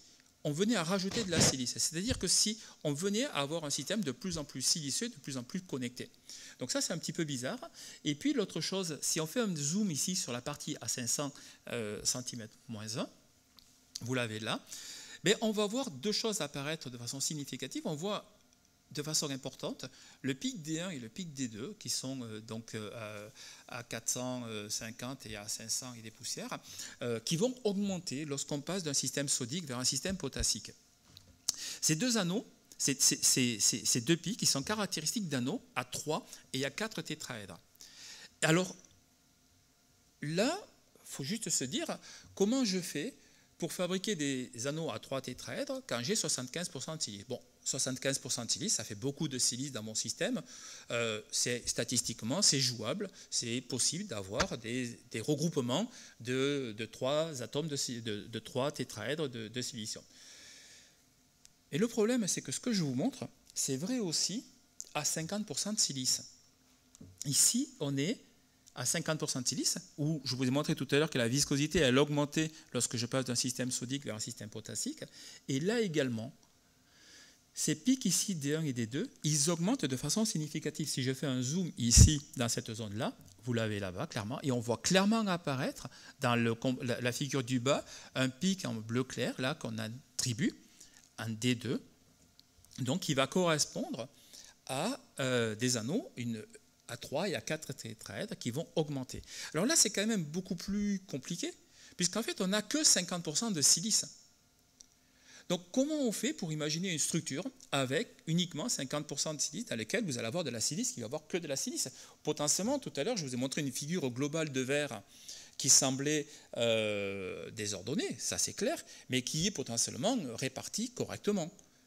[SPEAKER 1] on venait à rajouter de la silice. C'est-à-dire que si on venait à avoir un système de plus en plus siliceux, de plus en plus connecté. Donc ça, c'est un petit peu bizarre. Et puis l'autre chose, si on fait un zoom ici sur la partie à cinq cents centimètres moins un, vous l'avez là, mais on va voir deux choses apparaître de façon significative. On voit de façon importante le pic D un et le pic D deux, qui sont euh, donc euh, à quatre cent cinquante et à cinq cents et des poussières, euh, qui vont augmenter lorsqu'on passe d'un système sodique vers un système potassique. Ces deux anneaux, ces, ces, ces, ces deux pics, qui sont caractéristiques d'anneaux à trois et à quatre tétraèdres. Alors là, il faut juste se dire comment je fais pour fabriquer des anneaux à trois tétraèdres quand j'ai soixante-quinze pour cent de silice. Bon, soixante-quinze pour cent de silice, ça fait beaucoup de silice dans mon système. Euh, c'est, statistiquement, c'est jouable, c'est possible d'avoir des, des regroupements de, de trois atomes de, de, de trois tétraèdres de, de silicium. Et le problème, c'est que ce que je vous montre, c'est vrai aussi à cinquante pour cent de silice. Ici, on est à cinquante pour cent de silice, où je vous ai montré tout à l'heure que la viscosité, elle augmentait lorsque je passe d'un système sodique vers un système potassique. Et là également, ces pics ici, D un et D deux, ils augmentent de façon significative. Si je fais un zoom ici, dans cette zone-là, vous l'avez là-bas, clairement, et on voit clairement apparaître dans le, la, la figure du bas un pic en bleu clair, là, qu'on attribue, un D deux, donc qui va correspondre à euh, des anneaux, une à trois et à quatre tétraèdres qui vont augmenter. Alors là, c'est quand même beaucoup plus compliqué, puisqu'en fait, on n'a que cinquante pour cent de silice. Donc, comment on fait pour imaginer une structure avec uniquement cinquante pour cent de silice dans laquelle vous allez avoir de la silice qui va avoir que de la silice? Potentiellement, tout à l'heure, je vous ai montré une figure globale de verre qui semblait euh, désordonnée, ça c'est clair, mais qui est potentiellement répartie correctement.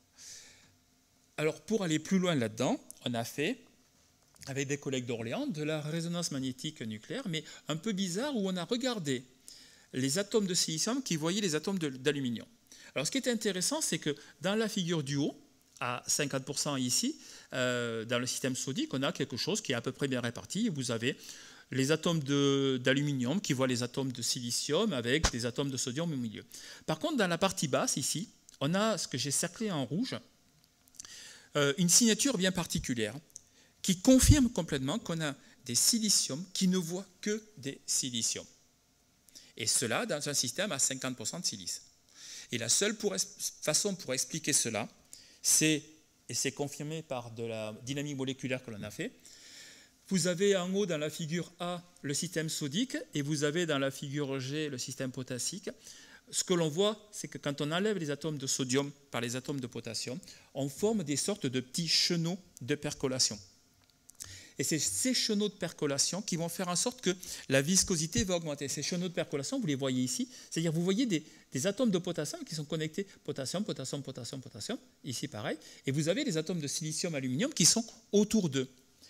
[SPEAKER 1] Alors, pour aller plus loin là-dedans, on a fait avec des collègues d'Orléans, de la résonance magnétique nucléaire, mais un peu bizarre, où on a regardé les atomes de silicium qui voyaient les atomes d'aluminium. Alors ce qui est intéressant, c'est que dans la figure du haut, à cinquante pour cent ici, euh, dans le système sodique, on a quelque chose qui est à peu près bien réparti. Vous avez les atomes d'aluminium qui voient les atomes de silicium avec des atomes de sodium au milieu. Par contre, dans la partie basse, ici, on a ce que j'ai cerclé en rouge, euh, une signature bien particulière, qui confirme complètement qu'on a des siliciums qui ne voient que des siliciums. Et cela dans un système à cinquante pour cent de silice. Et la seule pour façon pour expliquer cela, c'est, et c'est confirmé par de la dynamique moléculaire que l'on a fait, vous avez en haut dans la figure A le système sodique et vous avez dans la figure G le système potassique. Ce que l'on voit, c'est que quand on enlève les atomes de sodium par les atomes de potassium, on forme des sortes de petits chenaux de percolation. Et c'est ces chenaux de percolation qui vont faire en sorte que la viscosité va augmenter. Ces chenaux de percolation, vous les voyez ici, c'est-à-dire vous voyez des, des atomes de potassium qui sont connectés potassium, potassium, potassium, potassium, ici pareil, et vous avez les atomes de silicium, aluminium qui sont autour d'eux.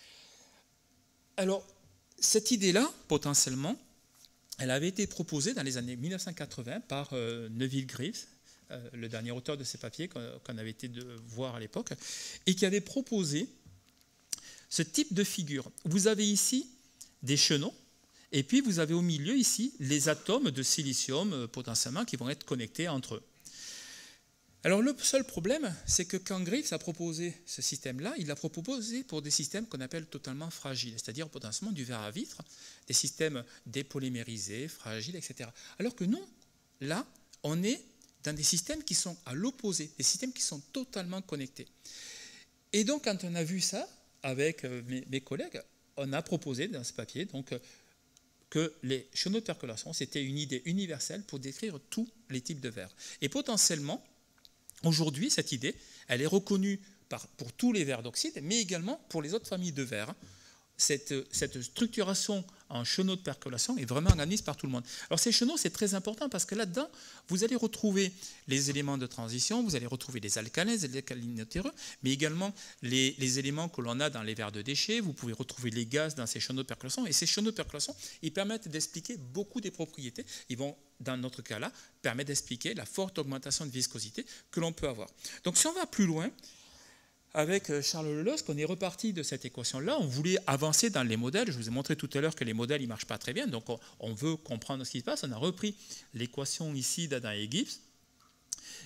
[SPEAKER 1] Alors, cette idée-là, potentiellement, elle avait été proposée dans les années mille neuf cent quatre-vingts par euh, Neville Graves, euh, le dernier auteur de ces papiers qu'on qu'on avait été de voir à l'époque, et qui avait proposé ce type de figure. Vous avez ici des chenaux, et puis vous avez au milieu ici les atomes de silicium euh, potentiellement qui vont être connectés entre eux. Alors le seul problème, c'est que quand Graves a proposé ce système-là, il l'a proposé pour des systèmes qu'on appelle totalement fragiles, c'est-à-dire potentiellement du verre à vitre, des systèmes dépolymérisés, fragiles, et cetera. Alors que nous, là, on est dans des systèmes qui sont à l'opposé, des systèmes qui sont totalement connectés. Et donc quand on a vu ça, avec mes, mes collègues, on a proposé dans ce papier donc, que les chenaux de percolation, c'était une idée universelle pour décrire tous les types de verres. Et potentiellement, aujourd'hui, cette idée, elle est reconnue par, pour tous les verres d'oxyde, mais également pour les autres familles de verres. Cette, cette structuration en chenaux de percolation est vraiment admise par tout le monde. Alors ces chenaux, c'est très important parce que là-dedans, vous allez retrouver les éléments de transition, vous allez retrouver les alcalins, les alcalinotéreux, mais également les, les éléments que l'on a dans les verres de déchets. Vous pouvez retrouver les gaz dans ces chenaux de percolation. Et ces chenaux de percolation, ils permettent d'expliquer beaucoup des propriétés. Ils vont, dans notre cas-là, permettre d'expliquer la forte augmentation de viscosité que l'on peut avoir. Donc si on va plus loin, avec Charles Leleusk, on est reparti de cette équation-là. On voulait avancer dans les modèles. Je vous ai montré tout à l'heure que les modèles ne marchent pas très bien. Donc, on, on veut comprendre ce qui se passe. On a repris l'équation ici d'Adam et Gibbs.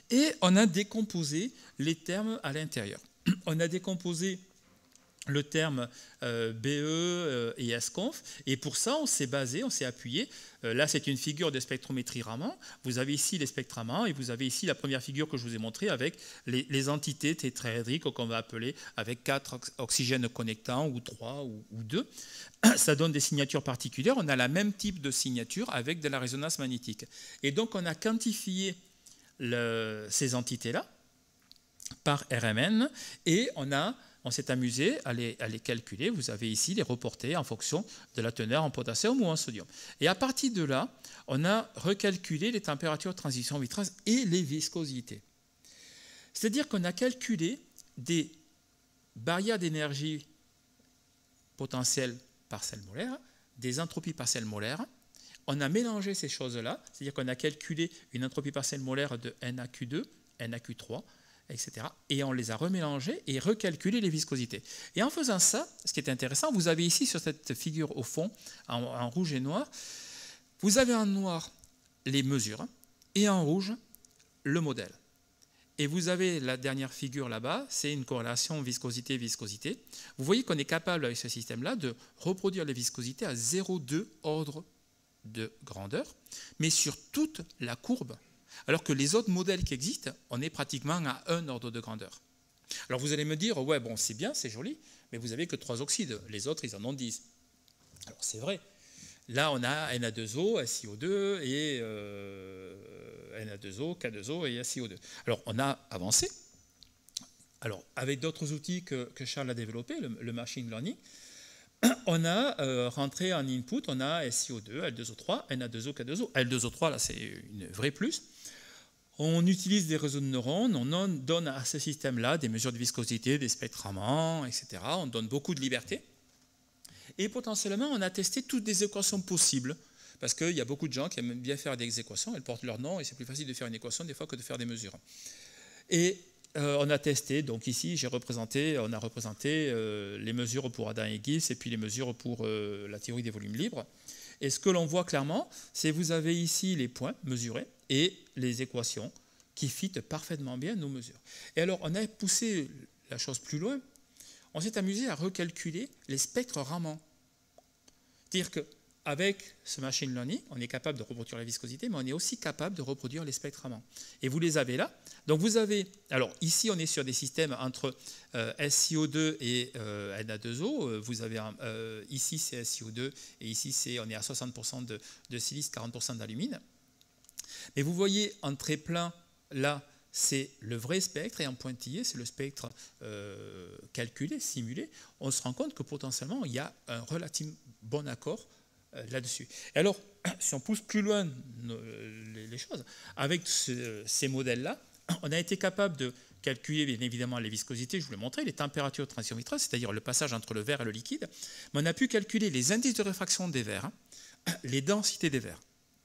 [SPEAKER 1] Et on a décomposé les termes à l'intérieur. On a décomposé le terme euh, B E euh, et S conf, et pour ça on s'est basé, on s'est appuyé, euh, là c'est une figure de spectrométrie Raman, vous avez ici les spectres Raman, et vous avez ici la première figure que je vous ai montrée avec les, les entités tétraédriques qu'on va appeler avec quatre oxygènes connectants, ou trois, ou, ou deux. Ça donne des signatures particulières, on a le même type de signature avec de la résonance magnétique. Et donc on a quantifié le, ces entités-là par R M N, et on a On s'est amusé à les, à les calculer. Vous avez ici les reportés en fonction de la teneur en potassium ou en sodium. Et à partir de là, on a recalculé les températures de transition vitreuse et les viscosités. C'est-à-dire qu'on a calculé des barrières d'énergie potentielle parcelle molaire, des entropies partielles molaires. On a mélangé ces choses-là, c'est-à-dire qu'on a calculé une entropie partielle molaire de N A Q deux, N A Q trois, et cetera. Et on les a remélangés et recalculé les viscosités. Et en faisant ça, ce qui est intéressant, vous avez ici sur cette figure au fond, en, en rouge et noir, vous avez en noir les mesures et en rouge le modèle. Et vous avez la dernière figure là-bas, c'est une corrélation viscosité-viscosité. Vous voyez qu'on est capable avec ce système-là de reproduire les viscosités à zéro virgule deux ordre de grandeur, mais sur toute la courbe. Alors que les autres modèles qui existent, on est pratiquement à un ordre de grandeur. Alors vous allez me dire, ouais, bon, c'est bien, c'est joli, mais vous n'avez que trois oxydes. Les autres, ils en ont dix. Alors c'est vrai. Là, on a N A deux O, S i O deux, et euh, N A deux O, K deux O et S i O deux. Alors on a avancé. Alors avec d'autres outils que, que Charles a développés, le, le machine learning, on a euh, rentré en input, on a S i O deux, L deux O trois, N A deux O, K deux O. L deux O trois, là, c'est une vraie plus. On utilise des réseaux de neurones, on donne à ce système-là des mesures de viscosité, des spectres Raman, et cetera. On donne beaucoup de liberté. Et potentiellement, on a testé toutes les équations possibles. Parce qu'il y a beaucoup de gens qui aiment bien faire des équations, elles portent leur nom, et c'est plus facile de faire une équation des fois que de faire des mesures. Et euh, on a testé, donc ici, j'ai représenté, on a représenté euh, les mesures pour Adam et Gibbs, et puis les mesures pour euh, la théorie des volumes libres. Et ce que l'on voit clairement, c'est que vous avez ici les points mesurés et les équations qui fitent parfaitement bien nos mesures. Et alors, on a poussé la chose plus loin. On s'est amusé à recalculer les spectres Raman. C'est-à-dire qu'avec ce machine learning, on est capable de reproduire la viscosité, mais on est aussi capable de reproduire les spectres Raman. Et vous les avez là. Donc vous avez, alors ici on est sur des systèmes entre euh, S i O deux et euh, N A deux O. Vous avez un, euh, ici c'est S i O deux et ici c'est, on est à soixante pour cent de, de silice, quarante pour cent d'alumine. Mais vous voyez en très plein là, c'est le vrai spectre, et en pointillé, c'est le spectre euh, calculé, simulé. On se rend compte que potentiellement, il y a un relativement bon accord euh, là-dessus. Et alors, si on pousse plus loin nos, les, les choses, avec ce, ces modèles-là, on a été capable de calculer bien évidemment les viscosités, je vous l'ai montré, les températures de transition vitreuse, c'est-à-dire le passage entre le verre et le liquide, mais on a pu calculer les indices de réfraction des verres, hein, les densités des verres.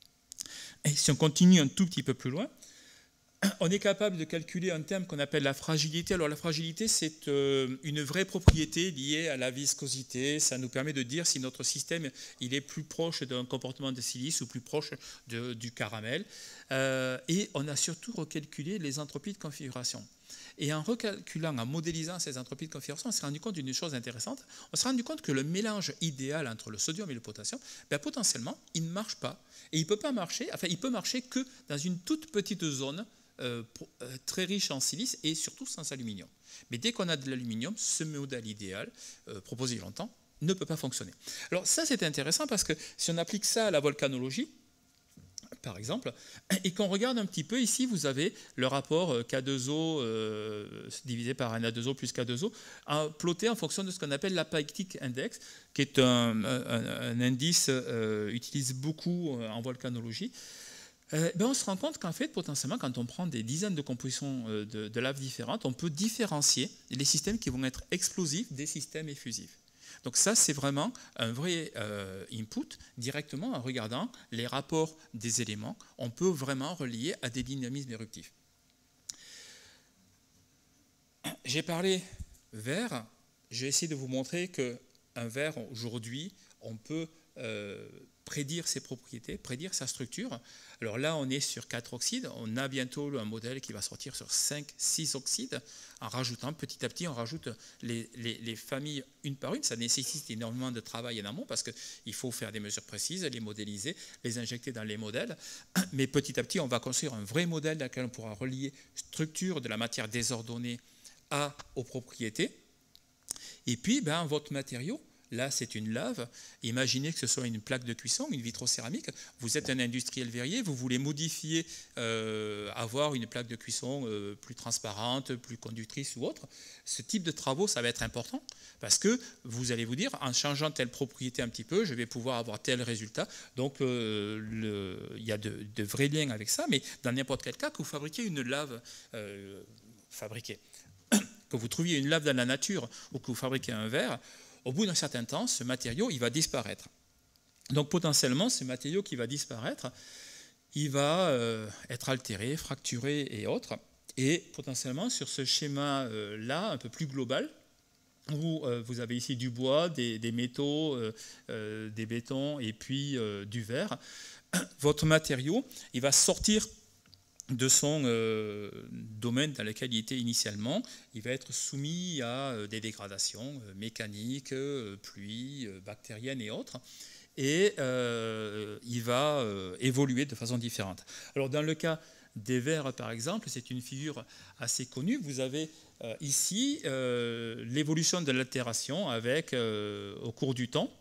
[SPEAKER 1] Et si on continue un tout petit peu plus loin, on est capable de calculer un terme qu'on appelle la fragilité. Alors la fragilité, c'est euh, une vraie propriété liée à la viscosité. Ça nous permet de dire si notre système il est plus proche d'un comportement de silice ou plus proche de, du caramel. Euh, et on a surtout recalculé les entropies de configuration. Et en recalculant, en modélisant ces entropies de configuration, on s'est rendu compte d'une chose intéressante. On s'est rendu compte que le mélange idéal entre le sodium et le potassium, ben, potentiellement, il ne marche pas. Et il peut pas marcher, enfin, il peut marcher que dans une toute petite zone euh, pour, euh, très riche en silice et surtout sans aluminium. Mais dès qu'on a de l'aluminium, ce modèle idéal, euh, proposé il y a longtemps, ne peut pas fonctionner. Alors ça, c'est intéressant parce que si on applique ça à la volcanologie, par exemple, et qu'on regarde un petit peu, ici, vous avez le rapport K deux O euh, divisé par N A deux O plus K deux O, hein, ploté en fonction de ce qu'on appelle l'apyctic index, qui est un, un, un indice euh, utilisé beaucoup en volcanologie. Euh, ben on se rend compte qu'en fait, potentiellement, quand on prend des dizaines de compositions de, de lave différentes, on peut différencier les systèmes qui vont être explosifs des systèmes effusifs. Donc ça, c'est vraiment un vrai euh, input, directement en regardant les rapports des éléments. On peut vraiment relier à des dynamismes éruptifs. J'ai parlé verre. J'ai essayé de vous montrer qu'un verre, aujourd'hui, on peut euh, prédire ses propriétés, prédire sa structure. Alors là, on est sur quatre oxydes. On a bientôt un modèle qui va sortir sur cinq, six oxydes. En rajoutant petit à petit, on rajoute les, les, les familles une par une. Ça nécessite énormément de travail en amont parce qu'il faut faire des mesures précises, les modéliser, les injecter dans les modèles. Mais petit à petit, on va construire un vrai modèle dans lequel on pourra relier structure de la matière désordonnée à, aux propriétés. Et puis, ben, votre matériau, là, c'est une lave. Imaginez que ce soit une plaque de cuisson, une vitrocéramique. Vous êtes un industriel verrier, vous voulez modifier, euh, avoir une plaque de cuisson euh, plus transparente, plus conductrice ou autre. Ce type de travaux, ça va être important parce que vous allez vous dire, en changeant telle propriété un petit peu, je vais pouvoir avoir tel résultat. Donc, euh, le, il y a de, de vrais liens avec ça, mais dans n'importe quel cas, que vous fabriquez une lave euh, fabriquée, que vous trouviez une lave dans la nature ou que vous fabriquez un verre, au bout d'un certain temps, ce matériau, il va disparaître. Donc potentiellement, ce matériau qui va disparaître, il va euh, être altéré, fracturé et autres. Et potentiellement, sur ce schéma-là, un peu plus global, où euh, vous avez ici du bois, des, des métaux, euh, euh, des bétons et puis euh, du verre, votre matériau, il va sortir de son euh, domaine dans lequel il était initialement, il va être soumis à euh, des dégradations euh, mécaniques, euh, pluie, euh, bactériennes et autres, et euh, il va euh, évoluer de façon différente. Alors dans le cas des verres, par exemple, c'est une figure assez connue. Vous avez euh, ici euh, l'évolution de l'altération avec, euh, au cours du temps.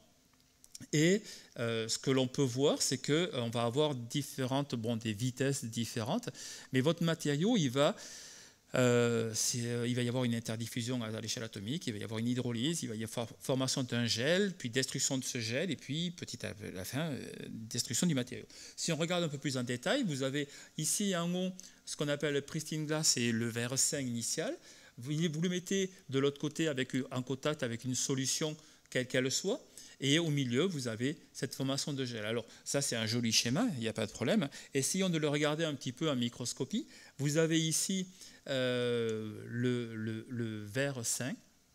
[SPEAKER 1] Et euh, ce que l'on peut voir, c'est qu'on euh, va avoir différentes, bon, des vitesses différentes, mais votre matériau, il va, euh, euh, il va y avoir une interdiffusion à, à l'échelle atomique, il va y avoir une hydrolyse, il va y avoir formation d'un gel, puis destruction de ce gel, et puis, petit à la fin, euh, destruction du matériau. Si on regarde un peu plus en détail, vous avez ici en haut ce qu'on appelle le pristine glass, c'est le verre sain initial. Vous, vous le mettez de l'autre côté avec, en contact avec une solution, quelle qu'elle soit. Et au milieu, vous avez cette formation de gel. Alors, ça, c'est un joli schéma, il n'y a pas de problème. Essayons de le regarder un petit peu en microscopie. Vous avez ici euh, le, le, le verre sain,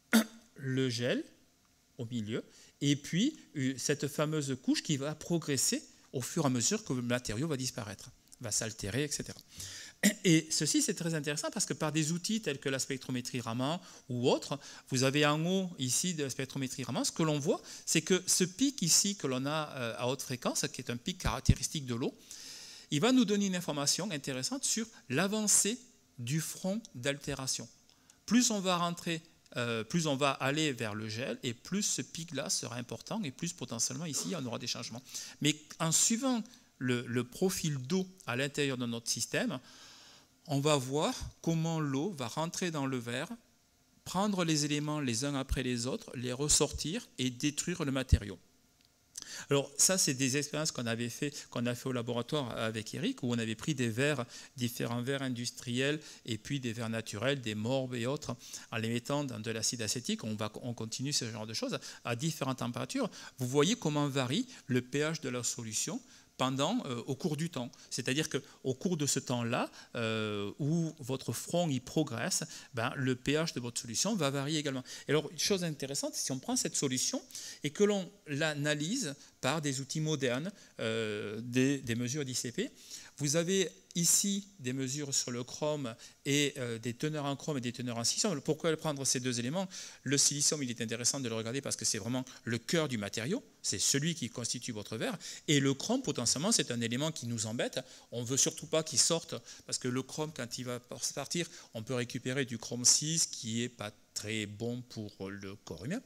[SPEAKER 1] le gel au milieu, et puis cette fameuse couche qui va progresser au fur et à mesure que le matériau va disparaître, va s'altérer, et cetera. Et ceci, c'est très intéressant parce que par des outils tels que la spectrométrie Raman ou autres, vous avez en haut ici de la spectrométrie Raman, ce que l'on voit, c'est que ce pic ici que l'on a à haute fréquence, qui est un pic caractéristique de l'eau, il va nous donner une information intéressante sur l'avancée du front d'altération. Plus on va rentrer, euh, plus on va aller vers le gel, et plus ce pic-là sera important, et plus potentiellement ici, on aura des changements. Mais en suivant le, le profil d'eau à l'intérieur de notre système, on va voir comment l'eau va rentrer dans le verre, prendre les éléments les uns après les autres, les ressortir et détruire le matériau. Alors ça, c'est des expériences qu'on avait fait, qu'on a fait au laboratoire avec Eric, où on avait pris des verres, différents verres industriels, et puis des verres naturels, des morbes et autres, en les mettant dans de l'acide acétique. On, va, on continue ce genre de choses à différentes températures. Vous voyez comment varie le pH de la solution pendant, euh, au cours du temps. C'est-à-dire qu'au cours de ce temps-là, euh, où votre front y progresse, ben, le pH de votre solution va varier également. Et alors, une chose intéressante, si on prend cette solution et que l'on l'analyse par des outils modernes, euh, des, des mesures d'I C P, vous avez ici des mesures sur le chrome et euh, des teneurs en chrome et des teneurs en silicium. Pourquoi prendre ces deux éléments? Le silicium, il est intéressant de le regarder parce que c'est vraiment le cœur du matériau, c'est celui qui constitue votre verre. Et le chrome, potentiellement, c'est un élément qui nous embête. On ne veut surtout pas qu'il sorte parce que le chrome, quand il va partir, on peut récupérer du chrome six qui n'est pas très bon pour le corps humain.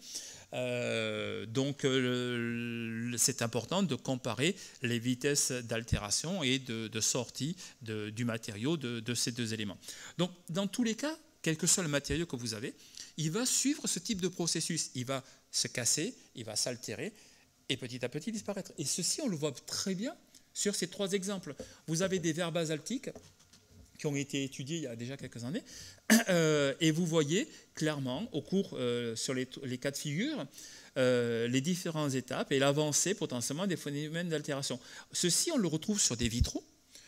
[SPEAKER 1] Euh, donc euh, c'est important de comparer les vitesses d'altération et de, de sortie de, du matériau de, de ces deux éléments. Donc dans tous les cas, quel que soit le matériau que vous avez, il va suivre ce type de processus. Il va se casser, il va s'altérer et petit à petit disparaître. Et ceci, on le voit très bien sur ces trois exemples. Vous avez des verres basaltiques qui ont été étudiés il y a déjà quelques années, euh, et vous voyez clairement, au cours, euh, sur les, les cas de figure, euh, les différentes étapes et l'avancée potentiellement des phénomènes d'altération. Ceci, on le retrouve sur des vitraux,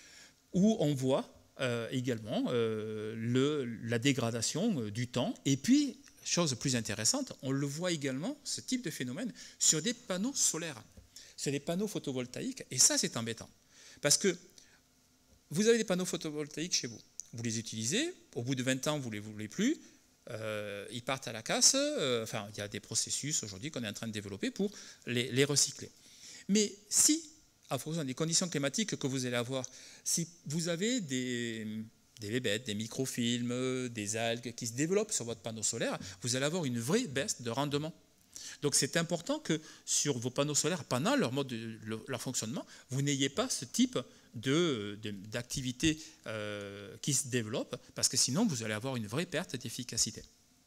[SPEAKER 1] où on voit euh, également euh, le, la dégradation euh, du temps, et puis, chose plus intéressante, on le voit également, ce type de phénomène, sur des panneaux solaires. c'est les panneaux photovoltaïques. Et ça, c'est embêtant. Parce que vous avez des panneaux photovoltaïques chez vous. Vous les utilisez, au bout de vingt ans, vous ne les voulez plus. Euh, ils partent à la casse. Euh, enfin, il y a des processus aujourd'hui qu'on est en train de développer pour les, les recycler. Mais si, en fonction des conditions climatiques que vous allez avoir, si vous avez des, des bébêtes, des microfilms, des algues qui se développent sur votre panneau solaire, vous allez avoir une vraie baisse de rendement. Donc c'est important que sur vos panneaux solaires, pendant leur mode de, leur fonctionnement, vous n'ayez pas ce type de, de, d'activité euh, qui se développe, parce que sinon vous allez avoir une vraie perte d'efficacité.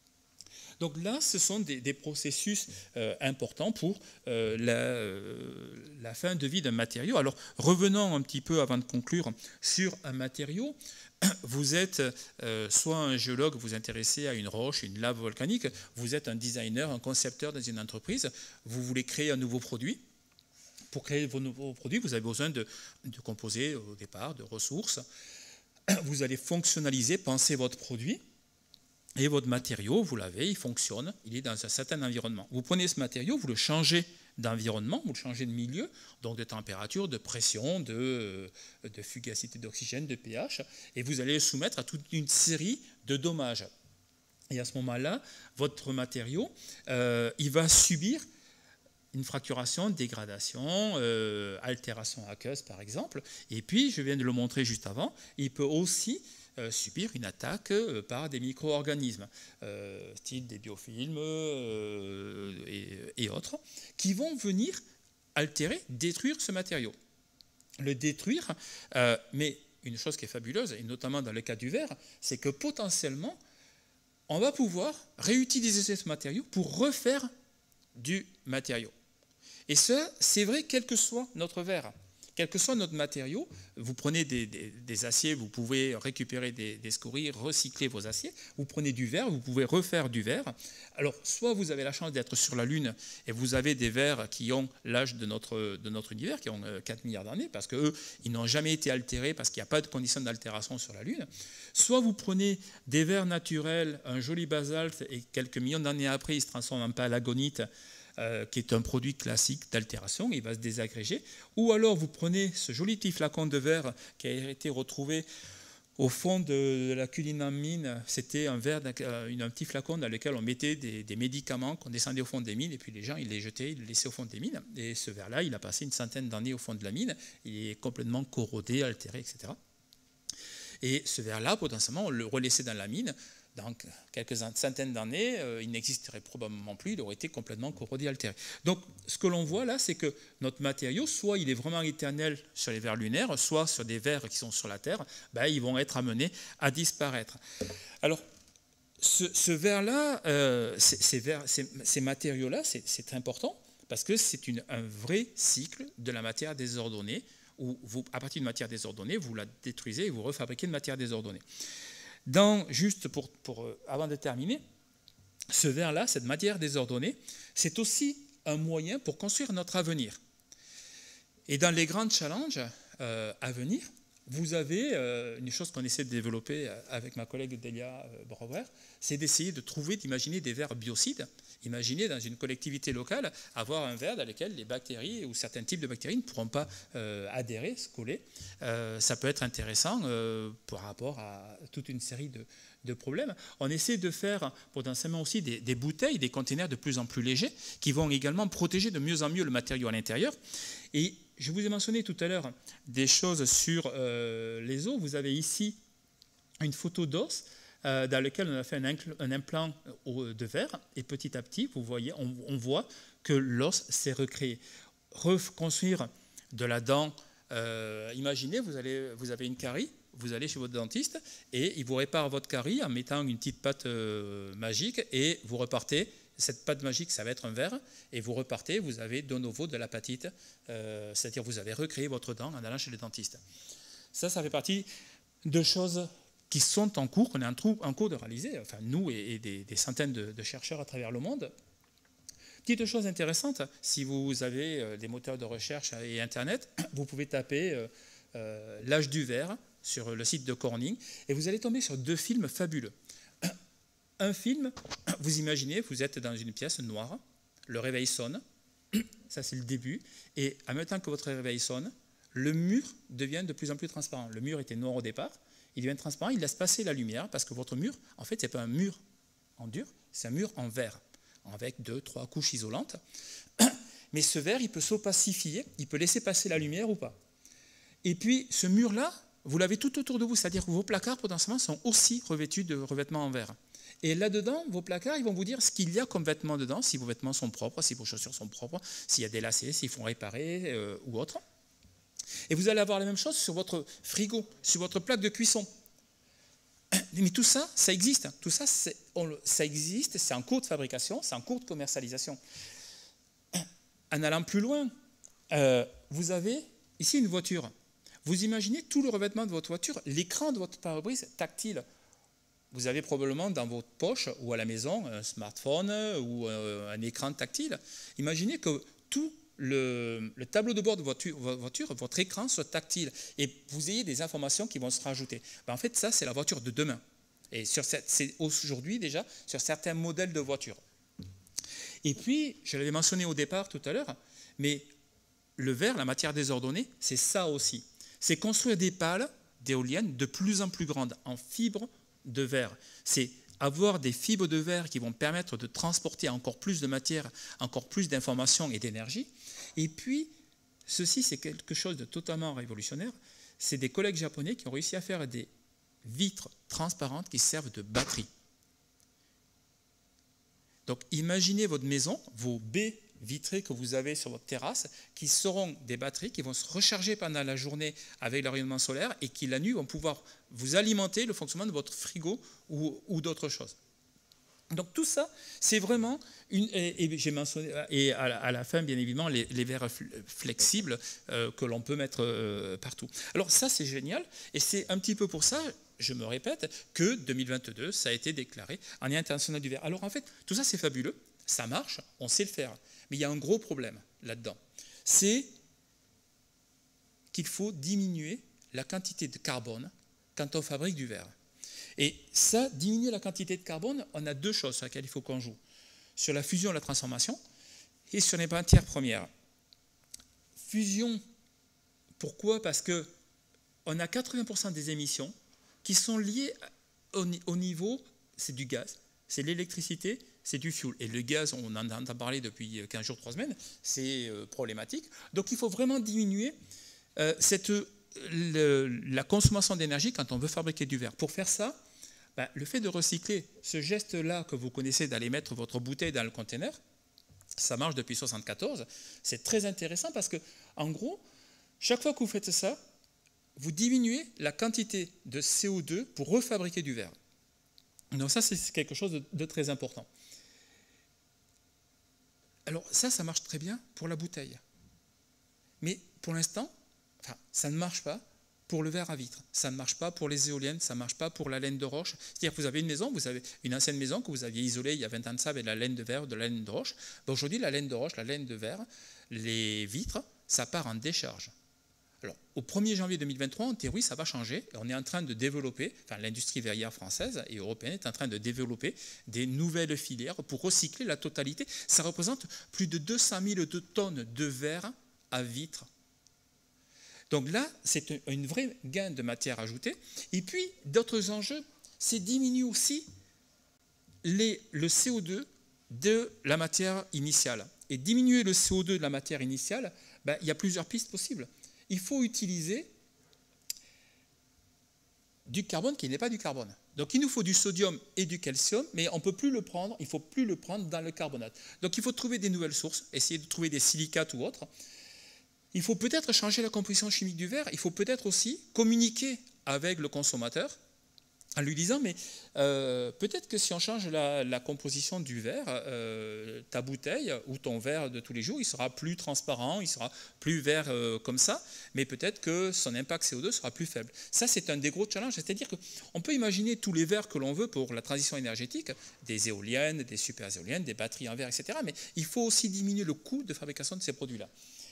[SPEAKER 1] Donc là, ce sont des, des processus euh, importants pour euh, la, euh, la fin de vie d'un matériau. Alors revenons un petit peu avant de conclure sur un matériau. Vous êtes euh, soit un géologue, vous vous intéressez à une roche, une lave volcanique, vous êtes un designer, un concepteur dans une entreprise, vous voulez créer un nouveau produit. Pour créer vos nouveaux produits, vous avez besoin de, de composés au départ, de ressources. Vous allez fonctionnaliser, penser votre produit. Et votre matériau, vous l'avez, il fonctionne, il est dans un certain environnement. Vous prenez ce matériau, vous le changez d'environnement, vous le changez de milieu, donc de température, de pression, de, de fugacité d'oxygène, de pH, et vous allez le soumettre à toute une série de dommages. Et à ce moment-là, votre matériau, euh, il va subir une fracturation, dégradation, euh, altération aqueuse par exemple. Et puis, je viens de le montrer juste avant, il peut aussi euh, subir une attaque euh, par des micro-organismes, euh, style des biofilms euh, et, et autres, qui vont venir altérer, détruire ce matériau. Le détruire, euh, mais une chose qui est fabuleuse, et notamment dans le cas du verre, c'est que potentiellement, on va pouvoir réutiliser ce matériau pour refaire du matériau. Et ça, c'est vrai quel que soit notre verre, quel que soit notre matériau. Vous prenez des, des, des aciers, vous pouvez récupérer des, des scories, recycler vos aciers. Vous prenez du verre, vous pouvez refaire du verre. Alors, soit vous avez la chance d'être sur la Lune et vous avez des verres qui ont l'âge de notre, de notre univers, qui ont quatre milliards d'années, parce qu'eux, ils n'ont jamais été altérés, parce qu'il n'y a pas de conditions d'altération sur la Lune. Soit vous prenez des verres naturels, un joli basalte, et quelques millions d'années après, ils se transforment en palagonite, Euh, qui est un produit classique d'altération, il va se désagréger. Ou alors vous prenez ce joli petit flacon de verre qui a été retrouvé au fond de la Cullinan mine. C'était un, verre, un petit flacon dans lequel on mettait des, des médicaments qu'on descendait au fond des mines, et puis les gens ils les jetaient, ils les laissaient au fond des mines. Et ce verre-là, il a passé une centaine d'années au fond de la mine, il est complètement corrodé, altéré, et cetera. Et ce verre-là, potentiellement, on le relaissait dans la mine. Dans quelques centaines d'années, euh, il n'existerait probablement plus, il aurait été complètement corrodé, altéré. Donc, ce que l'on voit là, c'est que notre matériau, soit il est vraiment éternel sur les verres lunaires, soit sur des verres qui sont sur la Terre, ben, ils vont être amenés à disparaître. Alors, ce, ce verre-là, euh, ces, ces, verres, ces, ces matériaux-là, c'est important, parce que c'est un vrai cycle de la matière désordonnée, où vous, à partir de matière désordonnée, vous la détruisez et vous refabriquez de matière désordonnée. Dans, juste pour, pour, avant de terminer, ce verre-là, cette matière désordonnée, c'est aussi un moyen pour construire notre avenir. Et dans les grands challenges euh, à venir, vous avez euh, une chose qu'on essaie de développer avec ma collègue Delia Brouwer, c'est d'essayer de trouver, d'imaginer des verres biocides. Imaginez dans une collectivité locale avoir un verre dans lequel les bactéries ou certains types de bactéries ne pourront pas euh, adhérer, se coller. Euh, ça peut être intéressant euh, par rapport à toute une série de, de problèmes. On essaie de faire potentiellement aussi des, des bouteilles, des containers de plus en plus légers qui vont également protéger de mieux en mieux le matériau à l'intérieur. Et je vous ai mentionné tout à l'heure des choses sur euh, les os. Vous avez ici une photo d'os euh, dans lequel on a fait un, un implant de verre. Et petit à petit, vous voyez, on, on voit que l'os s'est recréé. Reconstruire de la dent, euh, imaginez, vous, allez, vous avez une carie, vous allez chez votre dentiste et il vous répare votre carie en mettant une petite pâte euh, magique et vous repartez. Cette pâte magique, ça va être un verre, et vous repartez, vous avez de nouveau de l'apatite, euh, c'est-à-dire vous avez recréé votre dent en allant chez le dentiste. Ça, ça fait partie de choses qui sont en cours, qu'on est en cours de réaliser, enfin nous et, et des, des centaines de, de chercheurs à travers le monde. Petite chose intéressante, si vous avez des moteurs de recherche et Internet, vous pouvez taper euh, euh, l'âge du verre sur le site de Corning, et vous allez tomber sur deux films fabuleux. Un film, vous imaginez, vous êtes dans une pièce noire, le réveil sonne, Ça, c'est le début. Et en même temps que votre réveil sonne, le mur devient de plus en plus transparent. Le mur était noir au départ, il devient transparent, il laisse passer la lumière, parce que votre mur, en fait, ce n'est pas un mur en dur, c'est un mur en verre, avec deux, trois couches isolantes. Mais ce verre, il peut s'opacifier, il peut laisser passer la lumière ou pas. Et puis, ce mur-là, vous l'avez tout autour de vous, c'est-à-dire que vos placards, potentiellement, sont aussi revêtus de revêtements en verre. Et là-dedans, vos placards, ils vont vous dire ce qu'il y a comme vêtements dedans, si vos vêtements sont propres, si vos chaussures sont propres, s'il y a des lacets, s'ils font réparer euh, ou autre. Et vous allez avoir la même chose sur votre frigo, sur votre plaque de cuisson. Mais tout ça, ça existe. Tout ça, on, ça existe, c'est en cours de fabrication, c'est en cours de commercialisation. En allant plus loin, euh, vous avez ici une voiture. Vous imaginez tout le revêtement de votre voiture, l'écran de votre pare-brise tactile. Vous avez probablement dans votre poche ou à la maison un smartphone ou un écran tactile. Imaginez que tout le, le tableau de bord de votre voiture, votre écran soit tactile et vous ayez des informations qui vont se rajouter. Ben en fait, ça, c'est la voiture de demain. Et c'est aujourd'hui déjà sur certains modèles de voitures. Et puis, je l'avais mentionné au départ tout à l'heure, mais le verre, la matière désordonnée, c'est ça aussi. C'est construire des pales d'éoliennes de plus en plus grandes en fibres de verre. C'est avoir des fibres de verre qui vont permettre de transporter encore plus de matière, encore plus d'informations et d'énergie. Et puis, ceci, c'est quelque chose de totalement révolutionnaire. C'est des collègues japonais qui ont réussi à faire des vitres transparentes qui servent de batterie. Donc, imaginez votre maison, vos baies vitrées que vous avez sur votre terrasse, qui seront des batteries qui vont se recharger pendant la journée avec le rayonnement solaire et qui, la nuit, vont pouvoir vous alimenter le fonctionnement de votre frigo ou, ou d'autres choses. Donc tout ça, c'est vraiment une... Et, et j'ai mentionné, et à la, à la fin, bien évidemment, les, les verres flexibles euh, que l'on peut mettre euh, partout. Alors ça, c'est génial, et c'est un petit peu pour ça, je me répète, que deux mille vingt-deux, ça a été déclaré année internationale du verre. Alors en fait, tout ça, c'est fabuleux, ça marche, on sait le faire. Mais il y a un gros problème là-dedans. C'est qu'il faut diminuer la quantité de carbone quand on fabrique du verre. Et ça, diminuer la quantité de carbone, on a deux choses sur lesquelles il faut qu'on joue. Sur la fusion et la transformation et sur les matières premières. Fusion, pourquoi? Parce qu'on a quatre-vingts pour cent des émissions qui sont liées au, au niveau, c'est du gaz, c'est l'électricité, c'est du fuel. Et le gaz, on en entend parler depuis quinze jours, trois semaines, c'est problématique. Donc il faut vraiment diminuer euh, cette, le, la consommation d'énergie quand on veut fabriquer du verre. Pour faire ça, ben, le fait de recycler, ce geste-là que vous connaissez d'aller mettre votre bouteille dans le conteneur, ça marche depuis mille neuf cent soixante-quatorze, c'est très intéressant parce que, en gros, chaque fois que vous faites ça, vous diminuez la quantité de C O deux pour refabriquer du verre. Donc ça, c'est quelque chose de, de très important. Alors ça, ça marche très bien pour la bouteille. Mais pour l'instant, enfin, ça ne marche pas pour le verre à vitre. Ça ne marche pas pour les éoliennes, ça ne marche pas pour la laine de roche. C'est-à-dire que vous avez une maison, vous avez une ancienne maison que vous aviez isolée il y a vingt ans de ça avec de la laine de verre, de la laine de roche. Ben aujourd'hui, la laine de roche, la laine de verre, les vitres, ça part en décharge. Alors, au premier janvier deux mille vingt-trois, en théorie, ça va changer. On est en train de développer, enfin l'industrie verrière française et européenne est en train de développer des nouvelles filières pour recycler la totalité. Ça représente plus de deux cent mille tonnes de verre à vitre. Donc là, c'est une vraie gain de matière ajoutée. Et puis, d'autres enjeux, c'est diminuer aussi les, le C O deux de la matière initiale. Et diminuer le C O deux de la matière initiale, ben, il y a plusieurs pistes possibles. Il faut utiliser du carbone qui n'est pas du carbone. Donc il nous faut du sodium et du calcium, mais on ne peut plus le prendre, il ne faut plus le prendre dans le carbonate. Donc il faut trouver des nouvelles sources, essayer de trouver des silicates ou autres. Il faut peut-être changer la composition chimique du verre, il faut peut-être aussi communiquer avec le consommateur en lui disant, mais euh, peut-être que si on change la, la composition du verre, euh, ta bouteille ou ton verre de tous les jours, il sera plus transparent, il sera plus vert euh, comme ça, mais peut-être que son impact C O deux sera plus faible. Ça, c'est un des gros challenges, c'est-à-dire qu'on peut imaginer tous les verres que l'on veut pour la transition énergétique, des éoliennes, des super éoliennes, des batteries en verre, et cetera, mais il faut aussi diminuer le coût de fabrication de ces produits-là.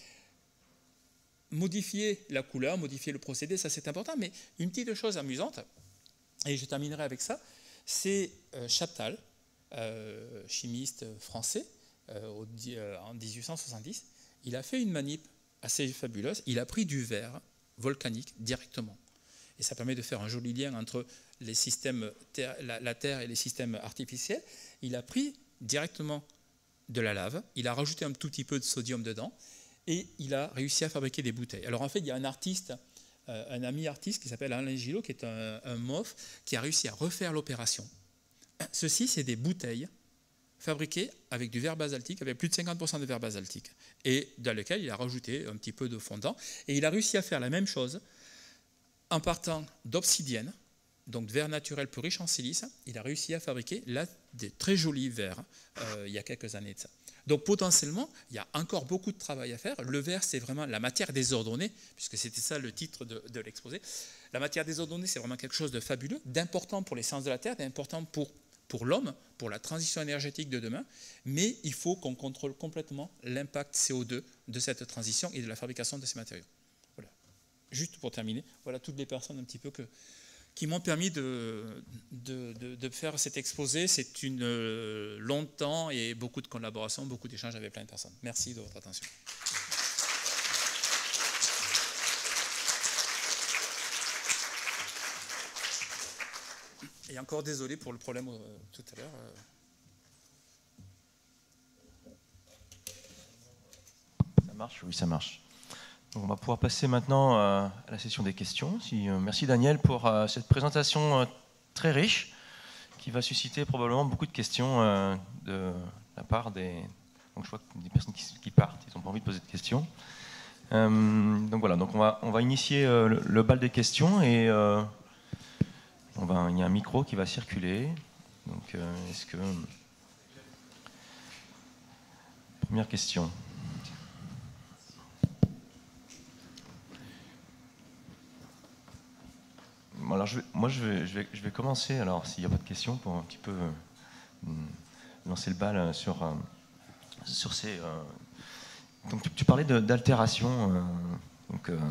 [SPEAKER 1] Modifier la couleur, modifier le procédé, ça c'est important, mais une petite chose amusante, et je terminerai avec ça, c'est euh, Chaptal, euh, chimiste français, euh, au, euh, en mille huit cent soixante-dix, il a fait une manip assez fabuleuse. Il a pris du verre volcanique directement. Et ça permet de faire un joli lien entre les systèmes terre, la, la Terre et les systèmes artificiels. Il a pris directement de la lave, il a rajouté un tout petit peu de sodium dedans, et il a réussi à fabriquer des bouteilles. Alors en fait, il y a un artiste, euh, un ami artiste qui s'appelle Alain Gillot, qui est un, un M O F, qui a réussi à refaire l'opération. Ceci, c'est des bouteilles fabriquées avec du verre basaltique, avec plus de cinquante pour cent de verre basaltique, et dans lequel il a rajouté un petit peu de fondant. Et il a réussi à faire la même chose en partant d'obsidienne, donc de verre naturel plus riche en silice. Il a réussi à fabriquer là des très jolis verres euh, il y a quelques années de ça. Donc potentiellement, il y a encore beaucoup de travail à faire. Le verre, c'est vraiment la matière désordonnée, puisque c'était ça le titre de, de l'exposé. La matière désordonnée, c'est vraiment quelque chose de fabuleux, d'important pour les sciences de la Terre, d'important pour, pour l'homme, pour la transition énergétique de demain, mais il faut qu'on contrôle complètement l'impact C O deux de cette transition et de la fabrication de ces matériaux. Voilà. Juste pour terminer, voilà toutes les personnes un petit peu que, qui m'ont permis de, de, de, de faire cet exposé. C'est une euh, longtemps et beaucoup de collaborations, beaucoup d'échanges avec plein de personnes. Merci de votre attention. Et encore désolé pour le problème euh, tout à l'heure. Euh.
[SPEAKER 2] Ça marche? Oui, ça marche. Donc on va pouvoir passer maintenant euh, à la session des questions. Si, euh, merci Daniel pour euh, cette présentation euh, très riche qui va susciter probablement beaucoup de questions euh, de la part des, donc je vois que des personnes qui, qui partent, ils n'ont pas envie de poser de questions. Euh, donc voilà, donc on va, on va initier euh, le, le bal des questions et euh, on va, il y a un micro qui va circuler. Donc euh, est-ce que... Première question. Alors je vais, moi, je vais, je, vais, je vais commencer, alors s'il n'y a pas de questions, pour un petit peu euh, lancer le bal sur, euh, sur ces... Euh, donc tu, tu parlais d'altération. Euh, donc, euh,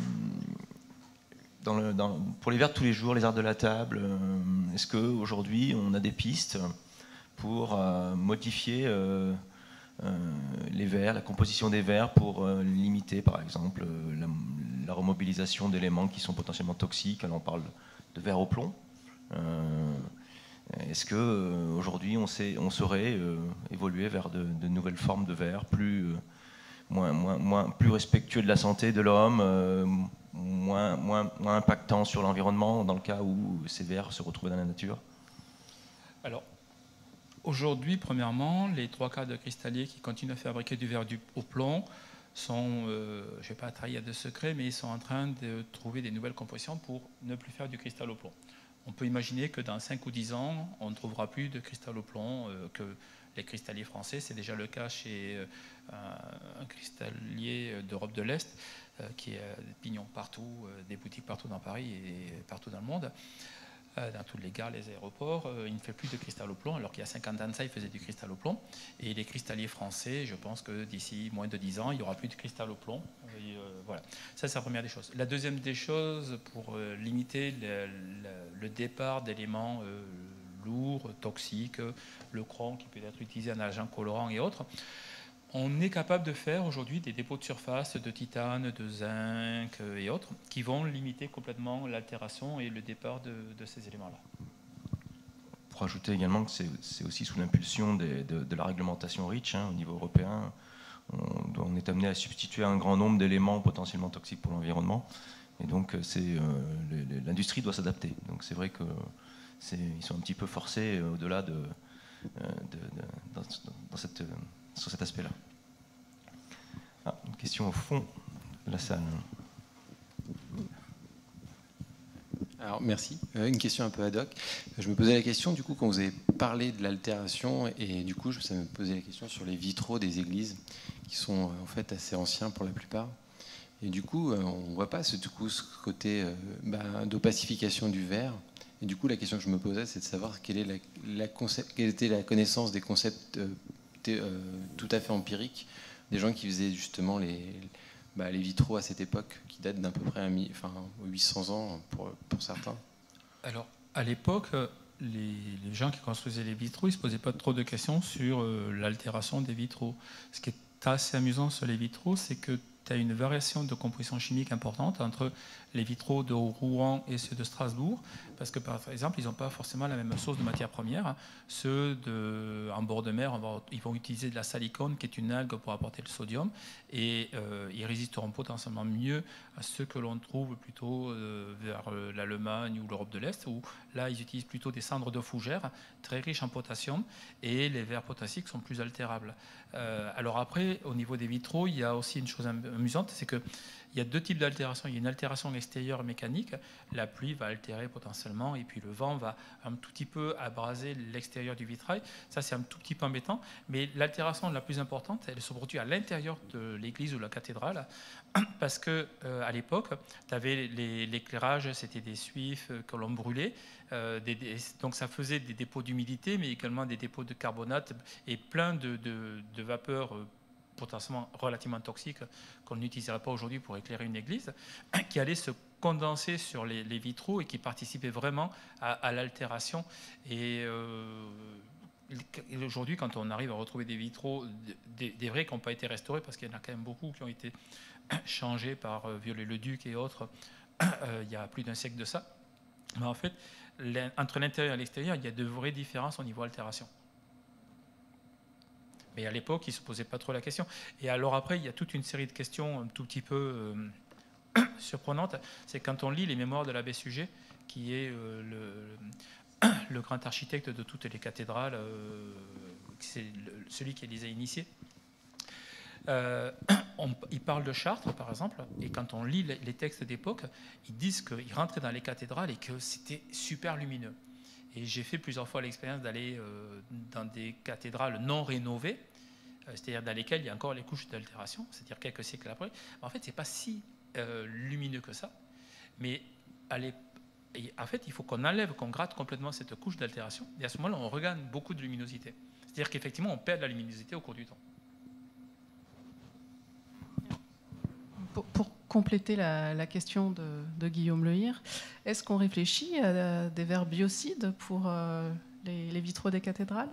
[SPEAKER 2] dans le, dans, pour les verres de tous les jours, les arts de la table, euh, est-ce qu'aujourd'hui on a des pistes pour euh, modifier euh, euh, les verres, la composition des verres, pour euh, limiter par exemple euh, la, la remobilisation d'éléments qui sont potentiellement toxiques? Alors on parle de verre au plomb. Euh, Est-ce qu'aujourd'hui on, on saurait euh, évoluer vers de, de nouvelles formes de verre plus, euh, moins, moins, moins, plus respectueux de la santé de l'homme, euh, moins, moins, moins impactants sur l'environnement dans le cas où ces verres se retrouvent dans la nature?
[SPEAKER 1] Alors, aujourd'hui, premièrement, les trois quarts de cristalliers qui continuent à fabriquer du verre du, au plomb sont, euh, je ne vais pas trahir de secret, mais ils sont en train de trouver des nouvelles compositions pour ne plus faire du cristal au plomb. On peut imaginer que dans cinq ou dix ans, on ne trouvera plus de cristal au plomb, euh, que les cristalliers français, c'est déjà le cas chez euh, un cristallier d'Europe de l'Est, euh, qui a des pignons partout, euh, des boutiques partout dans Paris et partout dans le monde. Dans toutes les gares, les aéroports, il ne fait plus de cristal au plomb, alors qu'il y a cinquante ans de ça, il faisait du cristal au plomb. Et les cristalliers français, je pense que d'ici moins de dix ans, il n'y aura plus de cristal au plomb. Et, euh, voilà. Ça, c'est la première des choses. La deuxième des choses, pour euh, limiter le, le, le départ d'éléments euh, lourds, toxiques, le chrome qui peut être utilisé en agent colorant et autres, on est capable de faire aujourd'hui des dépôts de surface de titane, de zinc et autres qui vont limiter complètement l'altération et le départ de, de ces éléments-là.
[SPEAKER 2] Pour ajouter également que c'est aussi sous l'impulsion de, de la réglementation REACH hein, au niveau européen, on, on est amené à substituer un grand nombre d'éléments potentiellement toxiques pour l'environnement. Et donc euh, l'industrie doit s'adapter. Donc c'est vrai qu'ils sont un petit peu forcés euh, au-delà de, de, de, dans, dans cette... sur cet aspect-là. Ah, une question au fond de la salle.
[SPEAKER 3] Alors, merci. Euh, une question un peu ad hoc. Je me posais la question, du coup, quand vous avez parlé de l'altération, et du coup, ça me posait la question sur les vitraux des églises, qui sont en fait assez anciens pour la plupart. Et du coup, on ne voit pas ce, du coup, ce côté euh, bah, d'opacification du verre. Et du coup, la question que je me posais, c'est de savoir quelle, est la, la concept, quelle était la connaissance des concepts euh, Euh, tout à fait empirique, des gens qui faisaient justement les, bah, les vitraux à cette époque, qui datent d'à peu près à mi, enfin, huit cents ans pour, pour certains.
[SPEAKER 1] Alors, à l'époque, les, les gens qui construisaient les vitraux, ils ne se posaient pas trop de questions sur euh, l'altération des vitraux. Ce qui est assez amusant sur les vitraux, c'est que tu as une variation de composition chimique importante entre les vitraux de Rouen et ceux de Strasbourg, parce que par exemple, ils n'ont pas forcément la même source de matière première. Ceux de, en bord de mer, on va, ils vont utiliser de la salicone, qui est une algue pour apporter le sodium, et euh, ils résisteront potentiellement mieux à ceux que l'on trouve plutôt euh, vers euh, l'Allemagne ou l'Europe de l'Est, où là, ils utilisent plutôt des cendres de fougère, très riches en potassium, et les verres potassiques sont plus altérables. Euh, alors après, au niveau des vitraux, il y a aussi une chose amusante, c'est que il y a deux types d'altération. Il y a une altération extérieure mécanique. La pluie va altérer potentiellement et puis le vent va un tout petit peu abraser l'extérieur du vitrail. Ça, c'est un tout petit peu embêtant. Mais l'altération la plus importante, elle se produit à l'intérieur de l'église ou de la cathédrale parce qu'à euh, l'époque, tu avais l'éclairage, c'était des suifs que l'on brûlait. Euh, des, des, donc ça faisait des dépôts d'humidité, mais également des dépôts de carbonate et plein de, de, de vapeurs euh, potentiellement relativement toxiques qu'on n'utiliserait pas aujourd'hui pour éclairer une église, qui allaient se condenser sur les, les vitraux et qui participaient vraiment à, à l'altération. Et, euh, et aujourd'hui, quand on arrive à retrouver des vitraux, des, des vrais qui n'ont pas été restaurés, parce qu'il y en a quand même beaucoup qui ont été changés par euh, Viollet-le-Duc et autres, euh, il y a plus d'un siècle de ça. Mais en fait, entre l'intérieur et l'extérieur, il y a de vraies différences au niveau altération. Mais à l'époque, ils ne se posaient pas trop la question. Et alors après, il y a toute une série de questions un tout petit peu euh, surprenantes. C'est quand on lit les mémoires de l'abbé Suger, qui est euh, le, le grand architecte de toutes les cathédrales, euh, c'est le, celui qui les a initiées. Euh, on, il parle de Chartres, par exemple, et quand on lit les, les textes d'époque, ils disent qu'ils rentraient dans les cathédrales et que c'était super lumineux. Et j'ai fait plusieurs fois l'expérience d'aller euh, dans des cathédrales non rénovées, euh, c'est-à-dire dans lesquelles il y a encore les couches d'altération, c'est-à-dire quelques siècles après. En fait, ce n'est pas si euh, lumineux que ça. Mais allez, et en fait, il faut qu'on enlève, qu'on gratte complètement cette couche d'altération. Et à ce moment-là, on regagne beaucoup de luminosité. C'est-à-dire qu'effectivement, on perd de la luminosité au cours du temps.
[SPEAKER 4] Pour, pour compléter la, la question de, de Guillaume Le Hir, est-ce qu'on réfléchit à des verres biocides pour euh, les, les vitraux des cathédrales?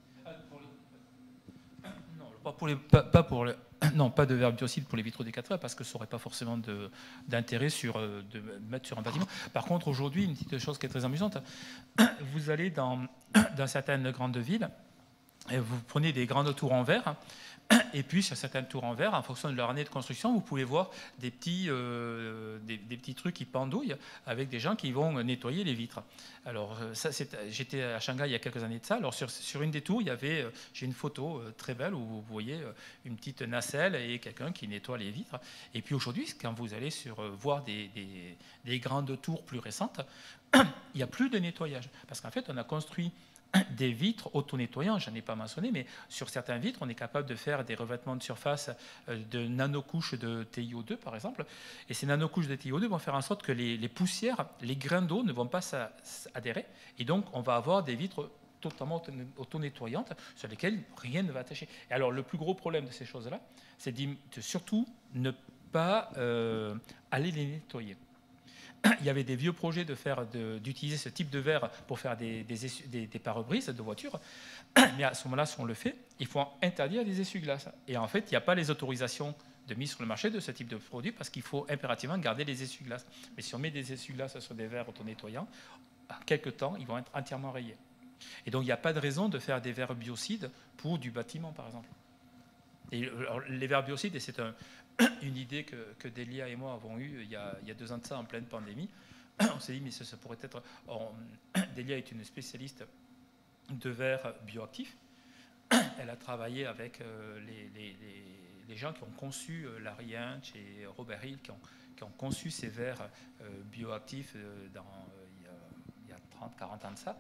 [SPEAKER 1] Non, pas pour les, pas, pas pour les, non, pas de verres biocides pour les vitraux des cathédrales, parce que ça n'aurait pas forcément d'intérêt sur, de mettre sur un bâtiment. Par contre, aujourd'hui, une petite chose qui est très amusante, vous allez dans, dans certaines grandes villes, et vous prenez des grandes tours en verre, et puis sur certaines tours en verre, en fonction de leur année de construction, vous pouvez voir des petits, euh, des, des petits trucs qui pendouillent avec des gens qui vont nettoyer les vitres. Alors, ça, j'étais à Shanghai il y a quelques années de ça. Alors, sur, sur une des tours, il y avait, j'ai une photo très belle où vous voyez une petite nacelle et quelqu'un qui nettoie les vitres. Et puis aujourd'hui, quand vous allez sur, voir des, des, des grandes tours plus récentes, il n'y a plus de nettoyage. Parce qu'en fait, on a construit des vitres auto-nettoyants, je n'en ai pas mentionné, mais sur certains vitres, on est capable de faire des revêtements de surface de nanocouches de T I O deux, par exemple. Et ces nanocouches de T I O deux vont faire en sorte que les, les poussières, les grains d'eau ne vont pas s'adhérer. Et donc, on va avoir des vitres totalement auto-nettoyantes sur lesquelles rien ne va attacher. Et alors, le plus gros problème de ces choses-là, c'est de surtout ne pas euh, aller les nettoyer. Il y avait des vieux projets de faire, d'utiliser ce type de verre pour faire des, des, des, des pare-brises de voitures. Mais à ce moment-là, si on le fait, il faut interdire les essuie-glaces. Et en fait, il n'y a pas les autorisations de mise sur le marché de ce type de produit parce qu'il faut impérativement garder les essuie-glaces. Mais si on met des essuie-glaces sur des verres auto-nettoyants, en quelques temps, ils vont être entièrement rayés. Et donc, il n'y a pas de raison de faire des verres biocides pour du bâtiment, par exemple. Et alors, les verres biocides, et c'est un... une idée que, que Delia et moi avons eue il y, a, il y a deux ans de ça, en pleine pandémie. On s'est dit, mais ça, ça pourrait être... On, Delia est une spécialiste de verre bioactif. Elle a travaillé avec euh, les, les, les, les gens qui ont conçu euh, Larry Inch et Robert Hill, qui ont, qui ont conçu ces verres euh, bioactifs euh, dans, euh, il, y a, il y a trente, quarante ans de ça.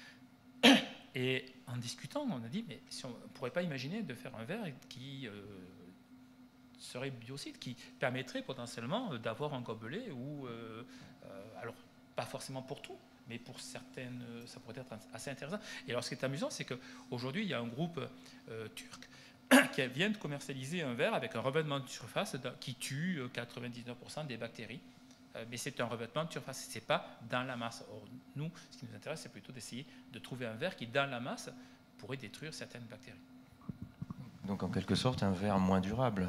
[SPEAKER 1] Et en discutant, on a dit, mais si on ne pourrait pas imaginer de faire un verre qui... Euh, serait biocide, qui permettrait potentiellement d'avoir un gobelet ou, euh, euh, alors pas forcément pour tout, mais pour certaines, ça pourrait être assez intéressant. Et alors ce qui est amusant, c'est qu'aujourd'hui, il y a un groupe euh, turc qui vient de commercialiser un verre avec un revêtement de surface qui tue quatre-vingt-dix-neuf pour cent des bactéries euh, mais c'est un revêtement de surface, ce n'est pas dans la masse. Or, nous, ce qui nous intéresse, c'est plutôt d'essayer de trouver un verre qui, dans la masse, pourrait détruire certaines bactéries.
[SPEAKER 2] Donc en quelque sorte, un verre moins durable.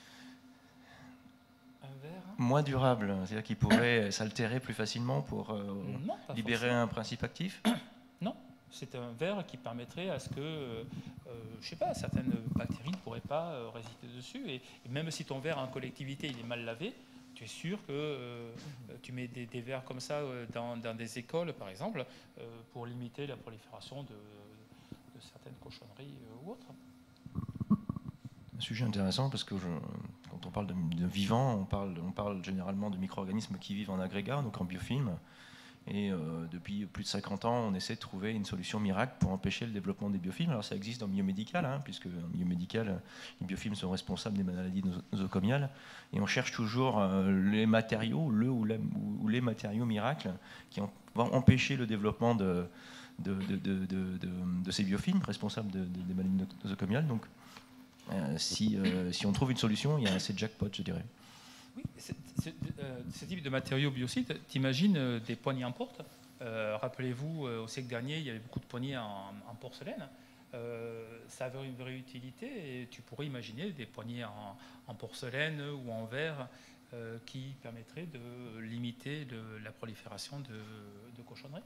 [SPEAKER 1] Un verre hein
[SPEAKER 2] Moins durable, c'est-à-dire qu'il pourrait s'altérer plus facilement pour euh,
[SPEAKER 1] non,
[SPEAKER 2] libérer
[SPEAKER 1] forcément.
[SPEAKER 2] un principe actif.
[SPEAKER 1] Non, c'est un verre qui permettrait à ce que, euh, je ne sais pas, certaines bactéries ne pourraient pas euh, résister dessus. Et, et même si ton verre en collectivité il est mal lavé, tu es sûr que euh, tu mets des, des verres comme ça euh, dans, dans des écoles, par exemple, euh, pour limiter la prolifération de, de certaines cochonneries euh, ou autres.
[SPEAKER 2] Un sujet intéressant parce que je, quand on parle de, de vivants, on parle, on parle généralement de micro-organismes qui vivent en agrégat, donc en biofilm. Et euh, depuis plus de cinquante ans, on essaie de trouver une solution miracle pour empêcher le développement des biofilms. Alors ça existe dans le milieu médical, hein, puisque dans le milieu médical, les biofilms sont responsables des maladies nosocomiales. Et on cherche toujours euh, les matériaux, le ou, la, ou les matériaux miracles qui ont, vont empêcher le développement de, de, de, de, de, de, de ces biofilms responsables de, de, des maladies nosocomiales. Donc euh, si, euh, si on trouve une solution, il y a assez de jackpot, je dirais.
[SPEAKER 1] Oui, c'est, c'est, euh, ce type de matériaux biocides, tu imagines euh, des poignées en porte. Euh, rappelez-vous, euh, au siècle dernier, il y avait beaucoup de poignées en, en porcelaine. Euh, ça avait une vraie utilité et tu pourrais imaginer des poignées en, en porcelaine ou en verre euh, qui permettraient de limiter de, la prolifération de, de cochonneries.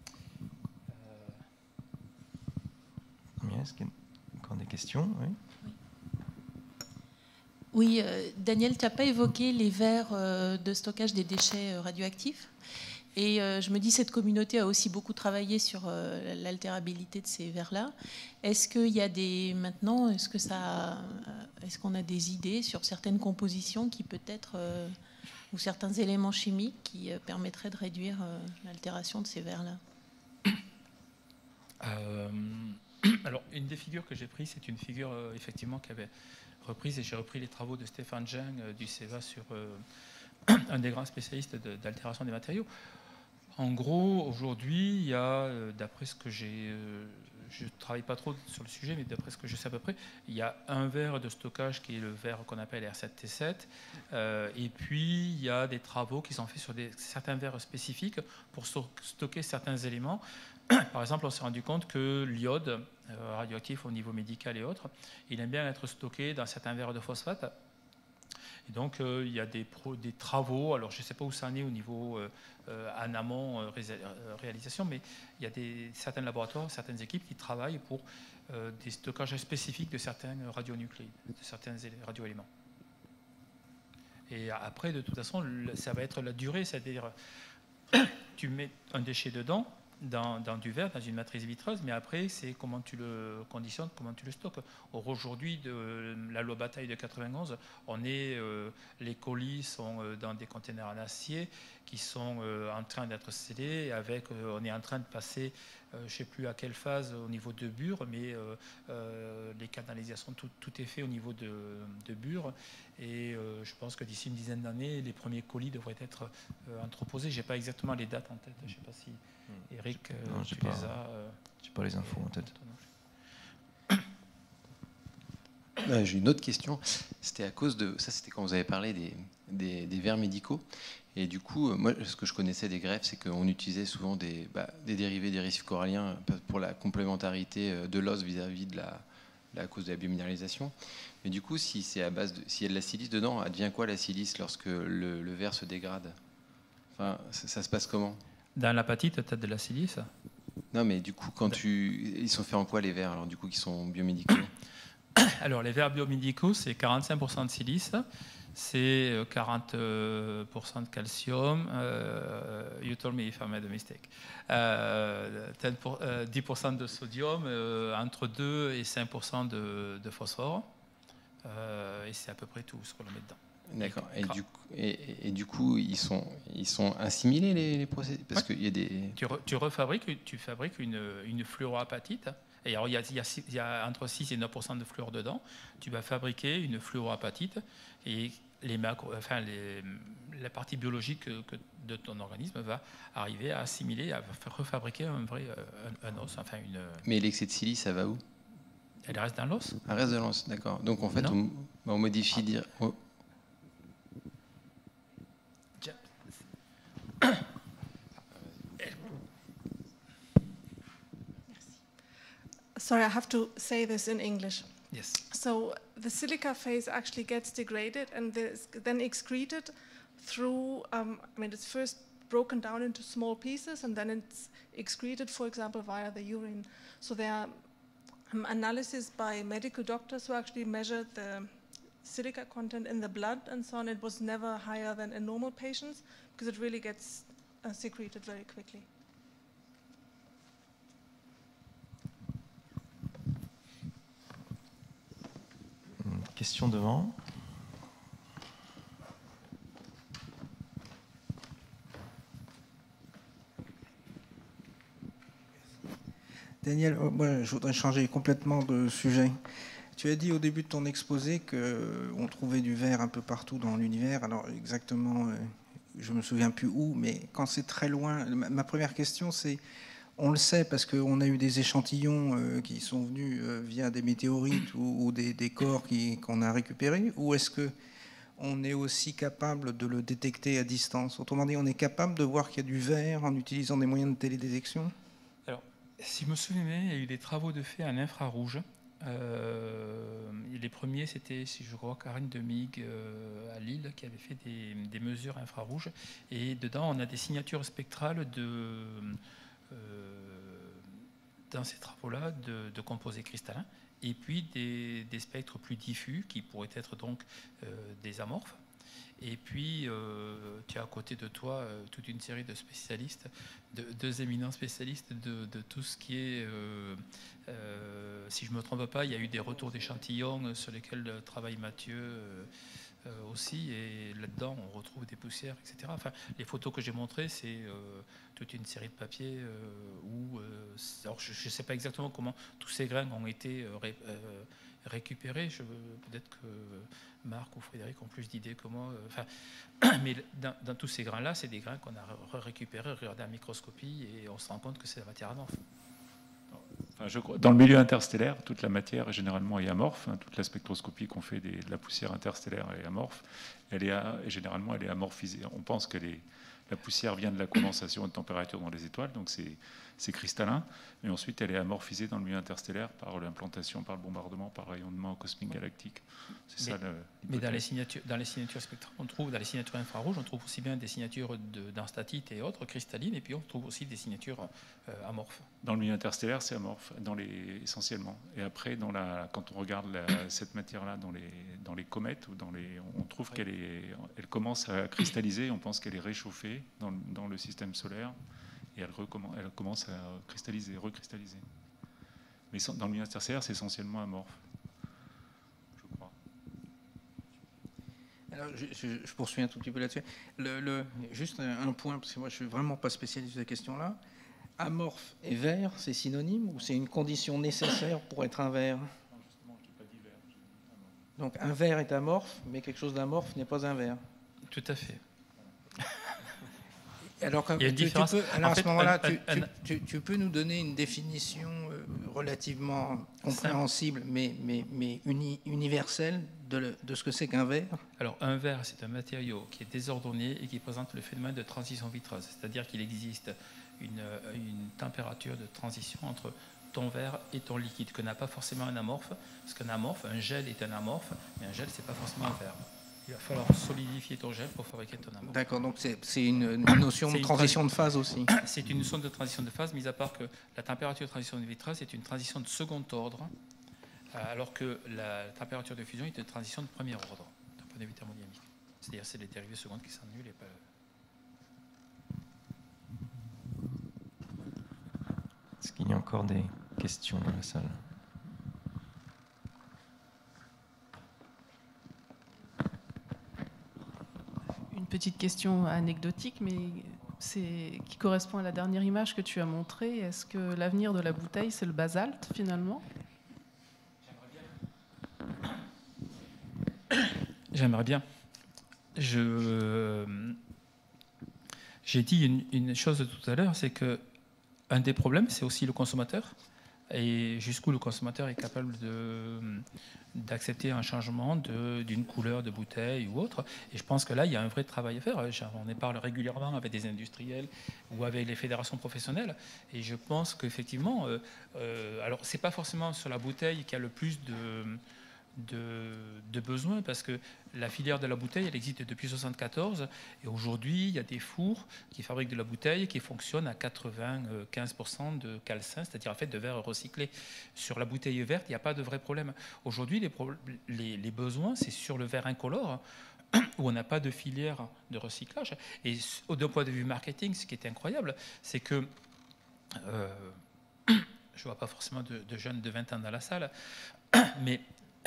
[SPEAKER 2] Euh... Est-ce qu'il y a encore des questions? Oui.
[SPEAKER 5] Oui, euh, Daniel, tu n'as pas évoqué les verres euh, de stockage des déchets euh, radioactifs. Et euh, je me dis, cette communauté a aussi beaucoup travaillé sur euh, l'altérabilité de ces verres-là. Est-ce qu'il y a des... Maintenant, est-ce que ça, est-ce qu'on a des idées sur certaines compositions qui peut-être... Euh, ou certains éléments chimiques qui euh, permettraient de réduire euh, l'altération de ces verres-là?
[SPEAKER 1] euh, Alors, une des figures que j'ai prises, c'est une figure, euh, effectivement, qui avait... reprise, et j'ai repris les travaux de Stéphane Jung euh, du CEVA sur euh, un des grands spécialistes de, d'altération des matériaux. En gros, aujourd'hui, il y a, euh, d'après ce que j'ai, euh, je ne travaille pas trop sur le sujet, mais d'après ce que je sais à peu près, il y a un verre de stockage qui est le verre qu'on appelle R sept T sept, euh, et puis il y a des travaux qui sont faits sur des, certains verres spécifiques pour stocker certains éléments. Par exemple, on s'est rendu compte que l'iode, euh, radioactif au niveau médical et autres, il aime bien être stocké dans certains verres de phosphate. Et donc, euh, il y a des, pro, des travaux, alors je ne sais pas où ça en est au niveau euh, euh, en amont euh, ré, euh, réalisation, mais il y a des, certains laboratoires, certaines équipes qui travaillent pour euh, des stockages spécifiques de certains radionucléides, de certains radioéléments. Et après, de toute façon, ça va être la durée, c'est-à-dire tu mets un déchet dedans, Dans, dans du verre, dans une matrice vitreuse, mais après, c'est comment tu le conditionnes, comment tu le stockes. Or, aujourd'hui, de la loi Bataille de quatre-vingt-onze, on est, euh, les colis sont euh, dans des containers en acier qui sont euh, en train d'être scellés. Avec, euh, on est en train de passer, euh, je ne sais plus à quelle phase au niveau de Bure, mais euh, euh, les canalisations, tout, tout est fait au niveau de, de Bure. Et euh, je pense que d'ici une dizaine d'années, les premiers colis devraient être euh, entreposés. Je n'ai pas exactement les dates en tête. Je ne sais pas si Eric, euh,
[SPEAKER 2] non,
[SPEAKER 1] tu
[SPEAKER 2] pas,
[SPEAKER 1] les as. Euh,
[SPEAKER 2] j'ai pas les infos en tête.
[SPEAKER 3] Euh, j'ai une autre question. C'était à cause de ça. C'était quand vous avez parlé des, des, des verres médicaux. Et du coup, moi, ce que je connaissais des greffes, c'est qu'on utilisait souvent des, bah, des dérivés des récifs coralliens pour la complémentarité de l'os vis-à-vis de la, à cause de la biominéralisation. Mais du coup, si c'est à base de, s'il y a de la silice dedans, advient quoi la silice lorsque le, le verre se dégrade? Enfin, ça, ça se passe comment?
[SPEAKER 1] Dans l'apatite, tu as de la silice?
[SPEAKER 3] Non, mais du coup, quand tu, ils sont faits en quoi les verres, alors du coup, qui sont biomédicaux?
[SPEAKER 1] Alors, les verres biomédicaux, c'est quarante-cinq pour cent de silice, c'est quarante pour cent de calcium. Uh, you told me if I made a mistake. Uh, ten pour, uh, dix pour cent de sodium, uh, entre deux et cinq pour cent de, de phosphore. Uh, et c'est à peu près tout ce qu'on met dedans.
[SPEAKER 3] D'accord. Et, et, du coup, et, et du coup, ils sont, ils sont assimilés les, les procédés parce ouais. qu'il y a des.
[SPEAKER 1] Tu, re, tu refabriques, tu fabriques une, une fluoroapatite. Et alors, il y, a, il, y a, il y a entre six et neuf pour cent de fluor dedans. Tu vas fabriquer une fluoroapatite et les macro, enfin les, la partie biologique que, de ton organisme va arriver à assimiler, à refabriquer un vrai un, un os, enfin une.
[SPEAKER 3] Mais l'excès de silice, ça va où?
[SPEAKER 1] Elle reste dans l'os.
[SPEAKER 3] Elle reste dans l'os, d'accord. Donc en fait, on, on modifie. Ah. Dire, oh.
[SPEAKER 6] sorry, I have to say this in English.
[SPEAKER 1] Yes.
[SPEAKER 6] So the silica phase actually gets degraded and there's then excreted through, um, I mean, it's first broken down into small pieces and then it's excreted, for example, via the urine. So there are um, analysis by medical doctors who actually measured the silica content in the blood and so on. It was never higher than in normal patients because it really gets uh, secreted very quickly.
[SPEAKER 2] Question devant.
[SPEAKER 7] Daniel, moi, je voudrais changer complètement de sujet. Tu as dit au début de ton exposé qu'on trouvait du verre un peu partout dans l'univers. Alors exactement, je ne me souviens plus où, mais quand c'est très loin, ma première question c'est, on le sait parce qu'on a eu des échantillons qui sont venus via des météorites ou, ou des, des corps qui, qu'on a récupérés, ou est-ce qu'on est aussi capable de le détecter à distance? Autrement dit, on est capable de voir qu'il y a du verre en utilisant des moyens de télédétection?
[SPEAKER 1] Alors, si je me souviens bien, il y a eu des travaux de fait en infrarouge. Euh, les premiers, c'était, si je crois, Karine Demig euh, à Lille qui avait fait des, des mesures infrarouges. Et dedans, on a des signatures spectrales de, euh, dans ces travaux-là de, de composés cristallins. Et puis des, des spectres plus diffus qui pourraient être donc euh, des amorphes. Et puis, euh, tu as à côté de toi euh, toute une série de spécialistes, de, deux éminents spécialistes de, de tout ce qui est, euh, euh, si je ne me trompe pas, il y a eu des retours d'échantillons sur lesquels travaille Mathieu euh, euh, aussi, et là-dedans, on retrouve des poussières, et cetera. Enfin, les photos que j'ai montrées, c'est euh, toute une série de papiers euh, où, euh, alors je ne sais pas exactement comment tous ces grains ont été euh, ré, euh, récupérés. Je, peut-être que Marc ou Frédéric ont plus d'idées que moi. Enfin, mais dans, dans tous ces grains-là, c'est des grains qu'on a récupérés, regardés en microscopie, et on se rend compte que c'est la matière amorphe.
[SPEAKER 8] Enfin, je crois, dans le milieu interstellaire, toute la matière est généralement est amorphe. Hein, toute la spectroscopie qu'on fait des, de la poussière interstellaire est amorphe. Elle est à, et généralement, elle est amorphisée. On pense que la poussière vient de la condensation de température dans les étoiles, donc c'est c'est cristallin, mais ensuite elle est amorphisée dans le milieu interstellaire par l'implantation, par le bombardement, par rayonnement cosmique galactique. C'est ça. Le,
[SPEAKER 1] mais dans les signatures, dans les signatures spectrales, on trouve dans les signatures infrarouges, on trouve aussi bien des signatures d'instatite et autres cristallines, et puis on trouve aussi des signatures euh, amorphes.
[SPEAKER 8] Dans le milieu interstellaire, c'est amorphe, dans les, essentiellement. Et après, dans la, quand on regarde la, cette matière-là dans les, dans les comètes, ou dans les, on trouve qu'elle est, elle commence à cristalliser. On pense qu'elle est réchauffée dans le, dans le système solaire. Et elle, elle commence à cristalliser, recristalliser. Mais dans le milieu interstellaire, c'est essentiellement amorphe, je crois.
[SPEAKER 7] Alors, je, je, je poursuis un tout petit peu là-dessus. Le, le, juste un, un point, parce que moi, je ne suis vraiment pas spécialiste de cette question-là. Amorphe et vert, c'est synonyme ou c'est une condition nécessaire pour être un vert?
[SPEAKER 8] Non, justement, je n'ai pas dit vert.
[SPEAKER 7] Donc, un vert est amorphe, mais quelque chose d'amorphe n'est pas un vert.
[SPEAKER 1] Tout à fait.
[SPEAKER 7] Alors,
[SPEAKER 1] il y a une
[SPEAKER 7] tu,
[SPEAKER 1] différence.
[SPEAKER 7] Tu peux, alors à ce moment-là, tu,
[SPEAKER 1] un, un,
[SPEAKER 7] tu, tu, tu peux nous donner une définition relativement compréhensible, mais, mais, mais uni, universelle de, le, de ce que c'est qu'un verre?
[SPEAKER 1] Alors, un verre, c'est un matériau qui est désordonné et qui présente le phénomène de transition vitreuse. C'est-à-dire qu'il existe une, une température de transition entre ton verre et ton liquide, que n'a pas forcément un amorphe. Parce qu'un amorphe, un gel est un amorphe, mais un gel, c'est pas forcément un verre. Il va falloir solidifier ton gel pour fabriquer ton amorphe.
[SPEAKER 7] D'accord, donc c'est une, une notion de transition de phase aussi.
[SPEAKER 1] C'est une notion de transition de phase, mis à part que la température de transition de vitreuse est une transition de second ordre, alors que la température de fusion est une transition de premier ordre, d'un point de vue thermodynamique. C'est-à-dire c'est les dérivées secondes qui s'annulent et pas...
[SPEAKER 2] Est-ce qu'il y a encore des questions dans la salle?
[SPEAKER 4] Une petite question anecdotique, mais c'est qui correspond à la dernière image que tu as montrée. Est-ce que l'avenir de la bouteille, c'est le basalte, finalement?
[SPEAKER 1] J'aimerais bien. Je, j'ai dit une, une chose tout à l'heure, c'est que un des problèmes, c'est aussi le consommateur.
[SPEAKER 9] et jusqu'où le consommateur est capable d'accepter un changement d'une couleur de bouteille ou autre. Et je pense que là, il y a un vrai travail à faire. On en parle régulièrement avec des industriels ou avec les fédérations professionnelles. Et je pense qu'effectivement, euh, euh, alors c'est pas forcément sur la bouteille qu'il y a le plus de... De, de besoins, parce que la filière de la bouteille, elle existe depuis mille neuf cent soixante-quatorze, et aujourd'hui, il y a des fours qui fabriquent de la bouteille qui fonctionnent à quatre-vingt-quinze pour cent de calcin, c'est-à-dire en fait de verre recyclé. Sur la bouteille verte, il n'y a pas de vrai problème. Aujourd'hui, les, les, les besoins, c'est sur le verre incolore, où on n'a pas de filière de recyclage. Et d'un point de vue marketing, ce qui est incroyable, c'est que euh, je ne vois pas forcément de, de jeunes de vingt ans dans la salle, mais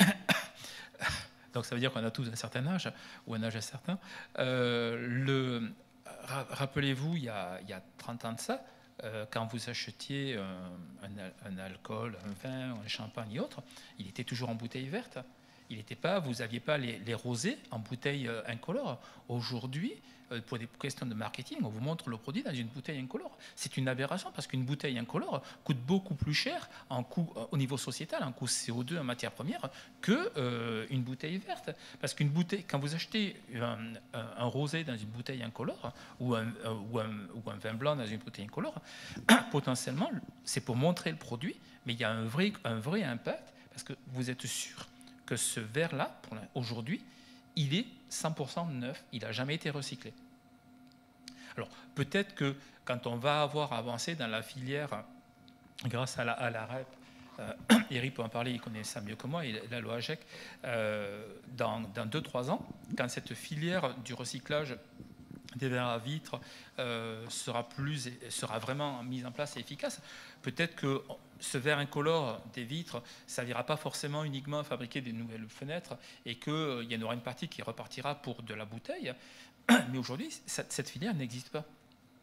[SPEAKER 9] donc ça veut dire qu'on a tous un certain âge, ou un âge incertain. Euh, Rappelez-vous, il, il y a trente ans de ça, euh, quand vous achetiez un, un, un alcool, un vin, un champagne et autres, il était toujours en bouteille verte. Il n'était pas, vous n'aviez pas les, les rosés en bouteille incolore. Aujourd'hui, pour des questions de marketing, on vous montre le produit dans une bouteille incolore. C'est une aberration parce qu'une bouteille incolore coûte beaucoup plus cher en coût, au niveau sociétal, en coût C O deux en matière première, qu'une euh, bouteille verte. Parce qu'une bouteille, quand vous achetez un, un, un rosé dans une bouteille incolore ou un, ou, un, ou un vin blanc dans une bouteille incolore, potentiellement, c'est pour montrer le produit, mais il y a un vrai, un vrai impact parce que vous êtes sûr que ce verre-là, aujourd'hui, il est cent pour cent neuf, il n'a jamais été recyclé. Alors, peut-être que quand on va avoir avancé dans la filière, grâce à la, à la R E P, euh, Eric peut en parler, il connaît ça mieux que moi, et la loi A G E C, euh, dans deux trois ans, quand cette filière du recyclage des verres à vitre euh, sera, plus, sera vraiment mise en place et efficace, peut-être que ce verre incolore des vitres ne servira pas forcément uniquement à fabriquer des nouvelles fenêtres et qu'il euh, y en aura une partie qui repartira pour de la bouteille. Mais aujourd'hui, cette filière n'existe pas.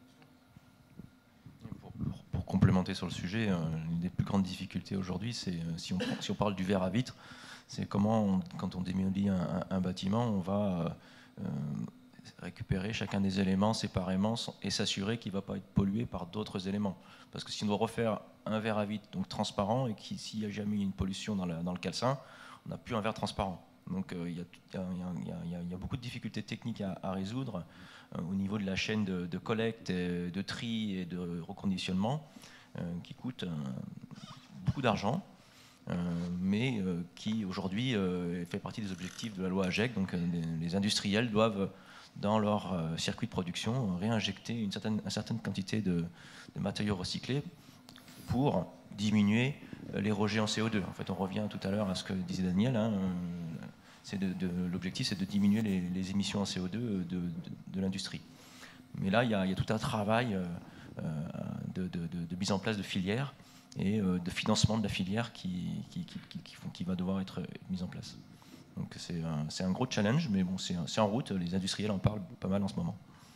[SPEAKER 2] Pour, pour, pour complémenter sur le sujet, euh, une des plus grandes difficultés aujourd'hui, c'est euh, si, si on parle du verre à vitre, c'est comment, on, quand on démolit un, un, un bâtiment, on va euh, récupérer chacun des éléments séparément et s'assurer qu'il ne va pas être pollué par d'autres éléments. Parce que si on doit refaire un verre à vitre donc transparent et que s'il n'y a jamais eu une pollution dans, la, dans le calcin, on n'a plus un verre transparent. Donc il euh, y, y, y, y a beaucoup de difficultés techniques à, à résoudre euh, au niveau de la chaîne de, de collecte, et de tri et de reconditionnement euh, qui coûte euh, beaucoup d'argent, euh, mais euh, qui aujourd'hui euh, fait partie des objectifs de la loi A G E C. Donc euh, les, les industriels doivent dans leur euh, circuit de production réinjecter une certaine, une certaine quantité de, de matériaux recyclés pour diminuer les rejets en C O deux. En fait, on revient tout à l'heure à ce que disait Daniel. Hein, c'est de, de, l'objectif, c'est de diminuer les, les émissions en C O deux de, de, de l'industrie. Mais là, il y, a, il y a tout un travail euh, de, de, de, de mise en place de filières et euh, de financement de la filière qui, qui, qui, qui, qui, qui va devoir être mise en place. Donc c'est un, un gros challenge, mais bon, c'est en route. Les industriels en parlent pas mal en ce moment.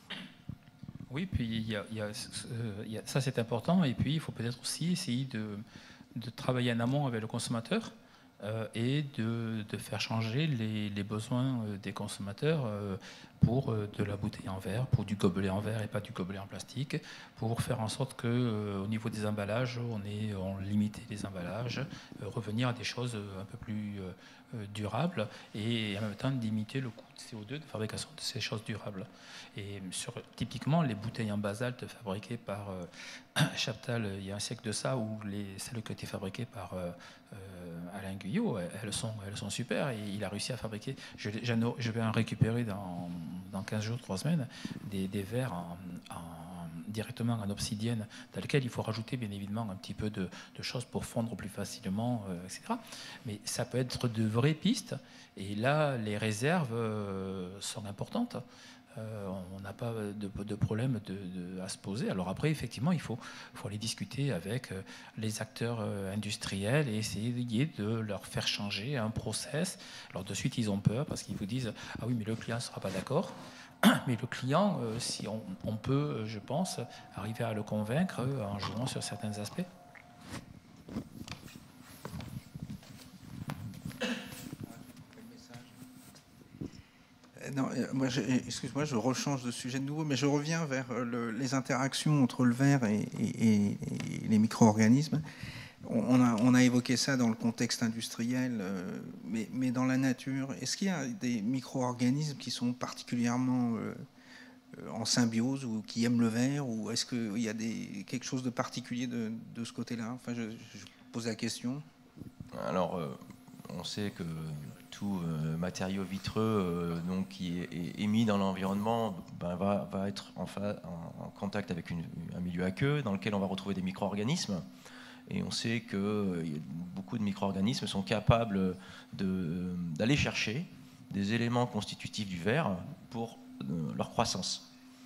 [SPEAKER 9] Oui, puis il y a, il y a, euh, il y a, ça c'est important. Et puis il faut peut-être aussi essayer de, de travailler en amont avec le consommateur euh, et de, de faire changer les, les besoins des consommateurs euh, pour euh, de la bouteille en verre, pour du gobelet en verre et pas du gobelet en plastique, pour faire en sorte que euh, au niveau des emballages, on ait on limite les emballages, euh, revenir à des choses un peu plus euh, durables et en même temps limiter le coût de C O deux de fabrication de ces choses durables. Et sur, typiquement, les bouteilles en basalte fabriquées par euh, Chaptal il y a un siècle de ça, ou les, celles qui ont été fabriquées par euh, euh, Alain Guyot, elles sont, elles sont super et il a réussi à fabriquer, je, je vais en récupérer dans, dans quinze jours, trois semaines, des, des verres en, en directement en obsidienne, dans lequel il faut rajouter bien évidemment un petit peu de, de choses pour fondre plus facilement, euh, et cetera. Mais ça peut être de vraies pistes, et là, les réserves euh, sont importantes. Euh, on n'a pas de, de problème de, de, à se poser. Alors après, effectivement, il faut, faut aller discuter avec euh, les acteurs euh, industriels et essayer de leur faire changer un process. Alors de suite, ils ont peur parce qu'ils vous disent « Ah oui, mais le client ne sera pas d'accord ». Mais le client, euh, si on, on peut, je pense, arriver à le convaincre euh, en jouant sur certains aspects.
[SPEAKER 7] Non, moi, excuse-moi, je rechange de sujet de nouveau, mais je reviens vers le, les interactions entre le verre et, et, et les micro-organismes. On a, on a évoqué ça dans le contexte industriel, euh, mais, mais dans la nature, est-ce qu'il y a des micro-organismes qui sont particulièrement euh, en symbiose ou qui aiment le verre, ou est-ce qu'il y a des, quelque chose de particulier de, de ce côté-là? Enfin, je, je pose la question.
[SPEAKER 2] Alors, euh, on sait que tout euh, matériau vitreux euh, donc, qui est, est émis dans l'environnement ben, va, va être en, fa en, en contact avec une, un milieu aqueux dans lequel on va retrouver des micro-organismes. Et on sait que euh, beaucoup de micro-organismes sont capables d'aller chercher des éléments constitutifs du verre pour euh, leur croissance.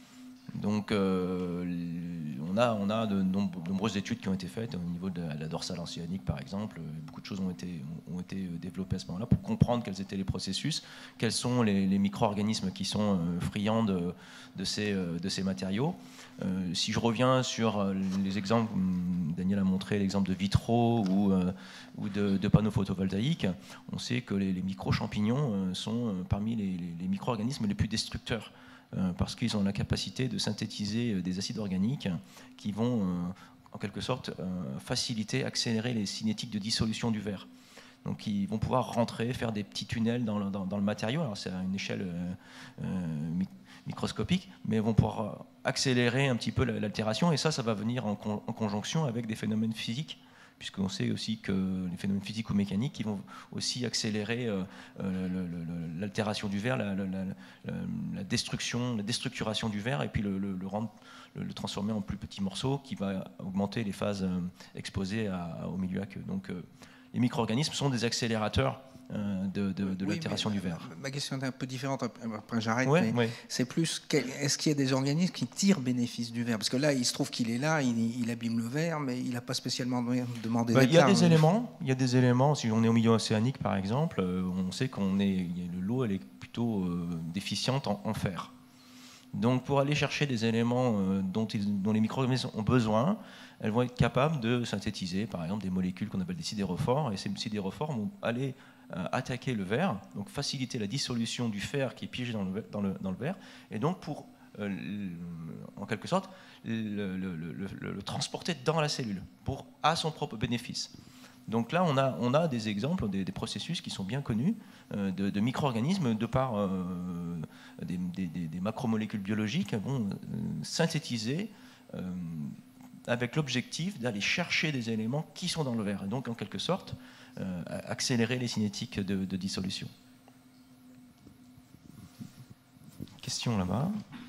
[SPEAKER 2] Donc euh, on a, on a de nombreuses études qui ont été faites au niveau de la dorsale océanique par exemple. Beaucoup de choses ont été, ont été développées à ce moment-là pour comprendre quels étaient les processus, quels sont les, les micro-organismes qui sont euh, friands de, de, ces, euh, de ces matériaux. Euh, si je reviens sur les exemples, Daniel a montré l'exemple de vitraux ou, euh, ou de, de panneaux photovoltaïques, on sait que les, les micro-champignons euh, sont parmi les, les, les micro-organismes les plus destructeurs. Parce qu'ils ont la capacité de synthétiser des acides organiques qui vont, en quelque sorte, faciliter, accélérer les cinétiques de dissolution du verre. Donc ils vont pouvoir rentrer, faire des petits tunnels dans le, dans, dans le matériau, alors c'est à une échelle euh, microscopique, mais ils vont pouvoir accélérer un petit peu l'altération, et ça, ça va venir en, con, en conjonction avec des phénomènes physiques, puisqu'on sait aussi que les phénomènes physiques ou mécaniques qui vont aussi accélérer euh, l'altération du verre, la, la, la, la destruction, la déstructuration du verre, et puis le, le, le, rendre, le, le transformer en plus petits morceaux, qui va augmenter les phases euh, exposées à, au milieu aqueux. Donc euh, les micro-organismes sont des accélérateurs euh, de, de, de oui, l'altération du verre.
[SPEAKER 7] Ma question est un peu différente, après j'arrête,
[SPEAKER 2] ouais,
[SPEAKER 7] mais
[SPEAKER 2] ouais.
[SPEAKER 7] c'est plus, est-ce qu'il y a des organismes qui tirent bénéfice du verre? Parce que là, il se trouve qu'il est là, il, il abîme le verre, mais il n'a pas spécialement demandé
[SPEAKER 2] bah,
[SPEAKER 7] d'être
[SPEAKER 2] il y a
[SPEAKER 7] là.
[SPEAKER 2] des éléments, il y a des éléments, si on est au milieu océanique par exemple, on sait qu'on est, l'eau elle est plutôt euh, déficiente en, en fer. Donc pour aller chercher des éléments euh, dont, ils, dont les micro-organismes ont besoin, elles vont être capables de synthétiser par exemple des molécules qu'on appelle des sidérophores, et ces sidérophores vont aller euh, attaquer le verre, donc faciliter la dissolution du fer qui est piégé dans le, dans le, dans le verre, et donc pour, euh, en quelque sorte, le, le, le, le, le transporter dans la cellule, pour, à son propre bénéfice. Donc là, on a, on a des exemples, des, des processus qui sont bien connus euh, de, de micro-organismes de par euh, des, des, des macromolécules biologiques vont euh, synthétiser euh, avec l'objectif d'aller chercher des éléments qui sont dans le verre, et donc en quelque sorte euh, accélérer les cinétiques de, de dissolution. Question là-bas.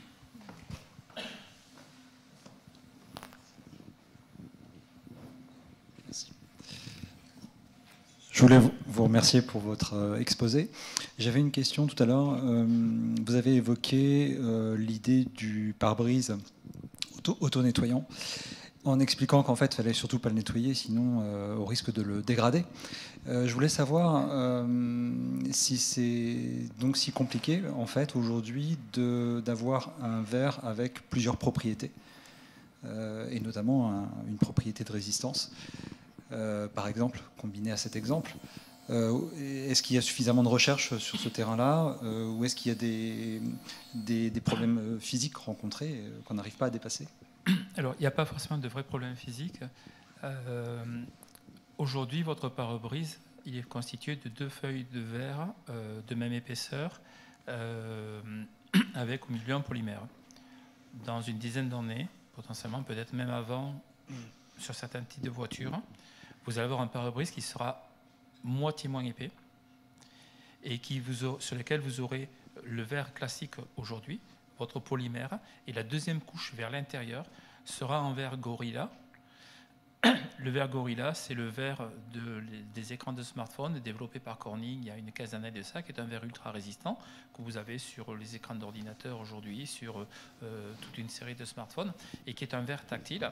[SPEAKER 10] Je voulais vous remercier pour votre exposé. J'avais une question tout à l'heure. Vous avez évoqué l'idée du pare-brise auto-nettoyant, en expliquant qu'en fait, il ne fallait surtout pas le nettoyer, sinon au risque de le dégrader. Je voulais savoir si c'est donc si compliqué, en fait, aujourd'hui, d'avoir un verre avec plusieurs propriétés, et notamment un, une propriété de résistance. Euh, par exemple, combiné à cet exemple, euh, est-ce qu'il y a suffisamment de recherche sur ce terrain-là, euh, ou est-ce qu'il y a des, des, des problèmes physiques rencontrés euh, qu'on n'arrive pas à dépasser?
[SPEAKER 9] Alors, il n'y a pas forcément de vrais problèmes physiques. Euh, Aujourd'hui, votre pare-brise, il est constitué de deux feuilles de verre euh, de même épaisseur, euh, avec au milieu un polymère. Dans une dizaine d'années, potentiellement, peut-être même avant, sur certains types de voitures, vous allez avoir un pare-brise qui sera moitié moins épais et qui vous aurez, sur lequel vous aurez le verre classique aujourd'hui, votre polymère, et la deuxième couche vers l'intérieur sera en verre Gorilla. Le verre Gorilla, c'est le verre de, des écrans de smartphone développé par Corning il y a une quinzaine d'années de ça, qui est un verre ultra résistant que vous avez sur les écrans d'ordinateur aujourd'hui, sur euh, toute une série de smartphones, et qui est un verre tactile.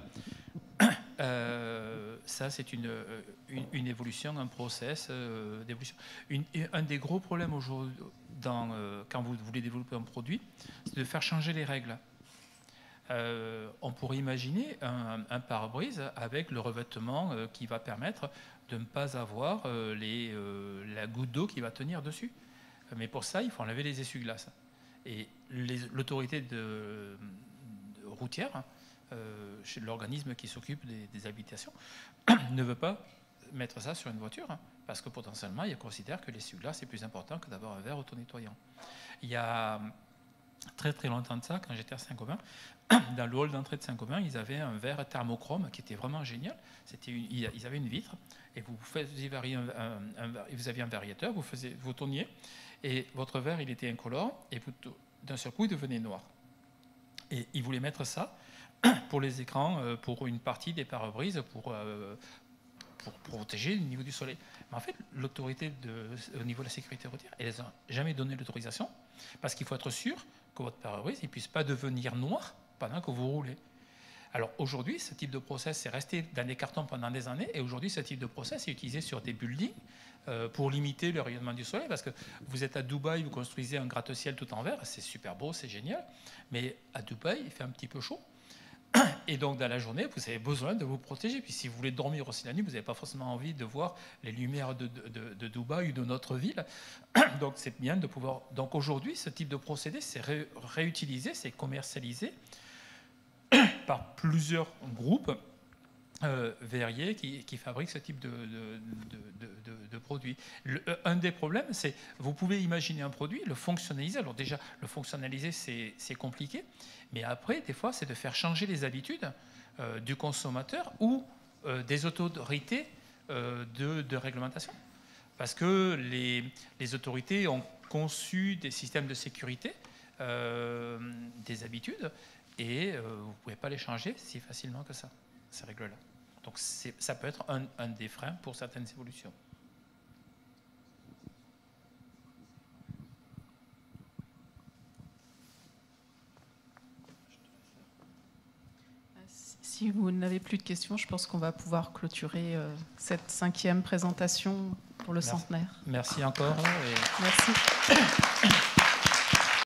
[SPEAKER 9] Euh, ça, c'est une, une, une évolution, un process euh, d'évolution. Un des gros problèmes aujourd'hui, euh, quand vous voulez développer un produit, c'est de faire changer les règles. Euh, on pourrait imaginer un, un pare-brise avec le revêtement euh, qui va permettre de ne pas avoir euh, les, euh, la goutte d'eau qui va tenir dessus. Mais pour ça, il faut enlever les essuie-glaces. Et l'autorité de, de routière euh, chez l'organisme qui s'occupe des, des habitations, ne veut pas mettre ça sur une voiture, hein, parce que potentiellement, il considère que l'essuie-glace est plus important que d'avoir un verre auto-nettoyant. Il y a très très longtemps de ça, quand j'étais à Saint-Gobain, dans le hall d'entrée de Saint-Gobain, ils avaient un verre thermochrome qui était vraiment génial. C'était une, ils avaient une vitre, et vous, faisiez varier un, un, un, vous aviez un variateur, vous, faisiez, vous tourniez, et votre verre, il était incolore, et d'un seul coup, il devenait noir. Et ils voulaient mettre ça pour les écrans, pour une partie des pare-brises, pour... Euh, pour protéger le niveau du soleil. Mais en fait, l'autorité au niveau de la sécurité routière, elle n'a jamais donné l'autorisation, parce qu'il faut être sûr que votre pare-brise ne puisse pas devenir noir pendant que vous roulez. Alors aujourd'hui, ce type de process est resté dans des cartons pendant des années, et aujourd'hui, ce type de process est utilisé sur des buildings euh, pour limiter le rayonnement du soleil, parce que vous êtes à Dubaï, vous construisez un gratte-ciel tout en verre, c'est super beau, c'est génial, mais à Dubaï, il fait un petit peu chaud. Et donc, dans la journée, vous avez besoin de vous protéger. Puis, si vous voulez dormir aussi la nuit, vous n'avez pas forcément envie de voir les lumières de, de, de Dubaï ou de notre ville. Donc, c'est bien de pouvoir... Donc, aujourd'hui, ce type de procédé, c'est ré, réutilisé, c'est commercialisé par plusieurs groupes euh, verriers qui, qui fabriquent ce type de, de, de, de, de produits. Le, un des problèmes, c'est vous pouvez imaginer un produit, le fonctionnaliser. Alors déjà, le fonctionnaliser, c'est compliqué. Mais après, des fois, c'est de faire changer les habitudes euh, du consommateur ou euh, des autorités euh, de, de réglementation. Parce que les, les autorités ont conçu des systèmes de sécurité, euh, des habitudes, et euh, vous ne pouvez pas les changer si facilement que ça, ces règles-là. Donc ça peut être un, un des freins pour certaines évolutions.
[SPEAKER 4] Si vous n'avez plus de questions, je pense qu'on va pouvoir clôturer euh, cette cinquième présentation pour le
[SPEAKER 9] Merci.
[SPEAKER 4] centenaire.
[SPEAKER 9] Merci encore. Et...
[SPEAKER 4] Merci.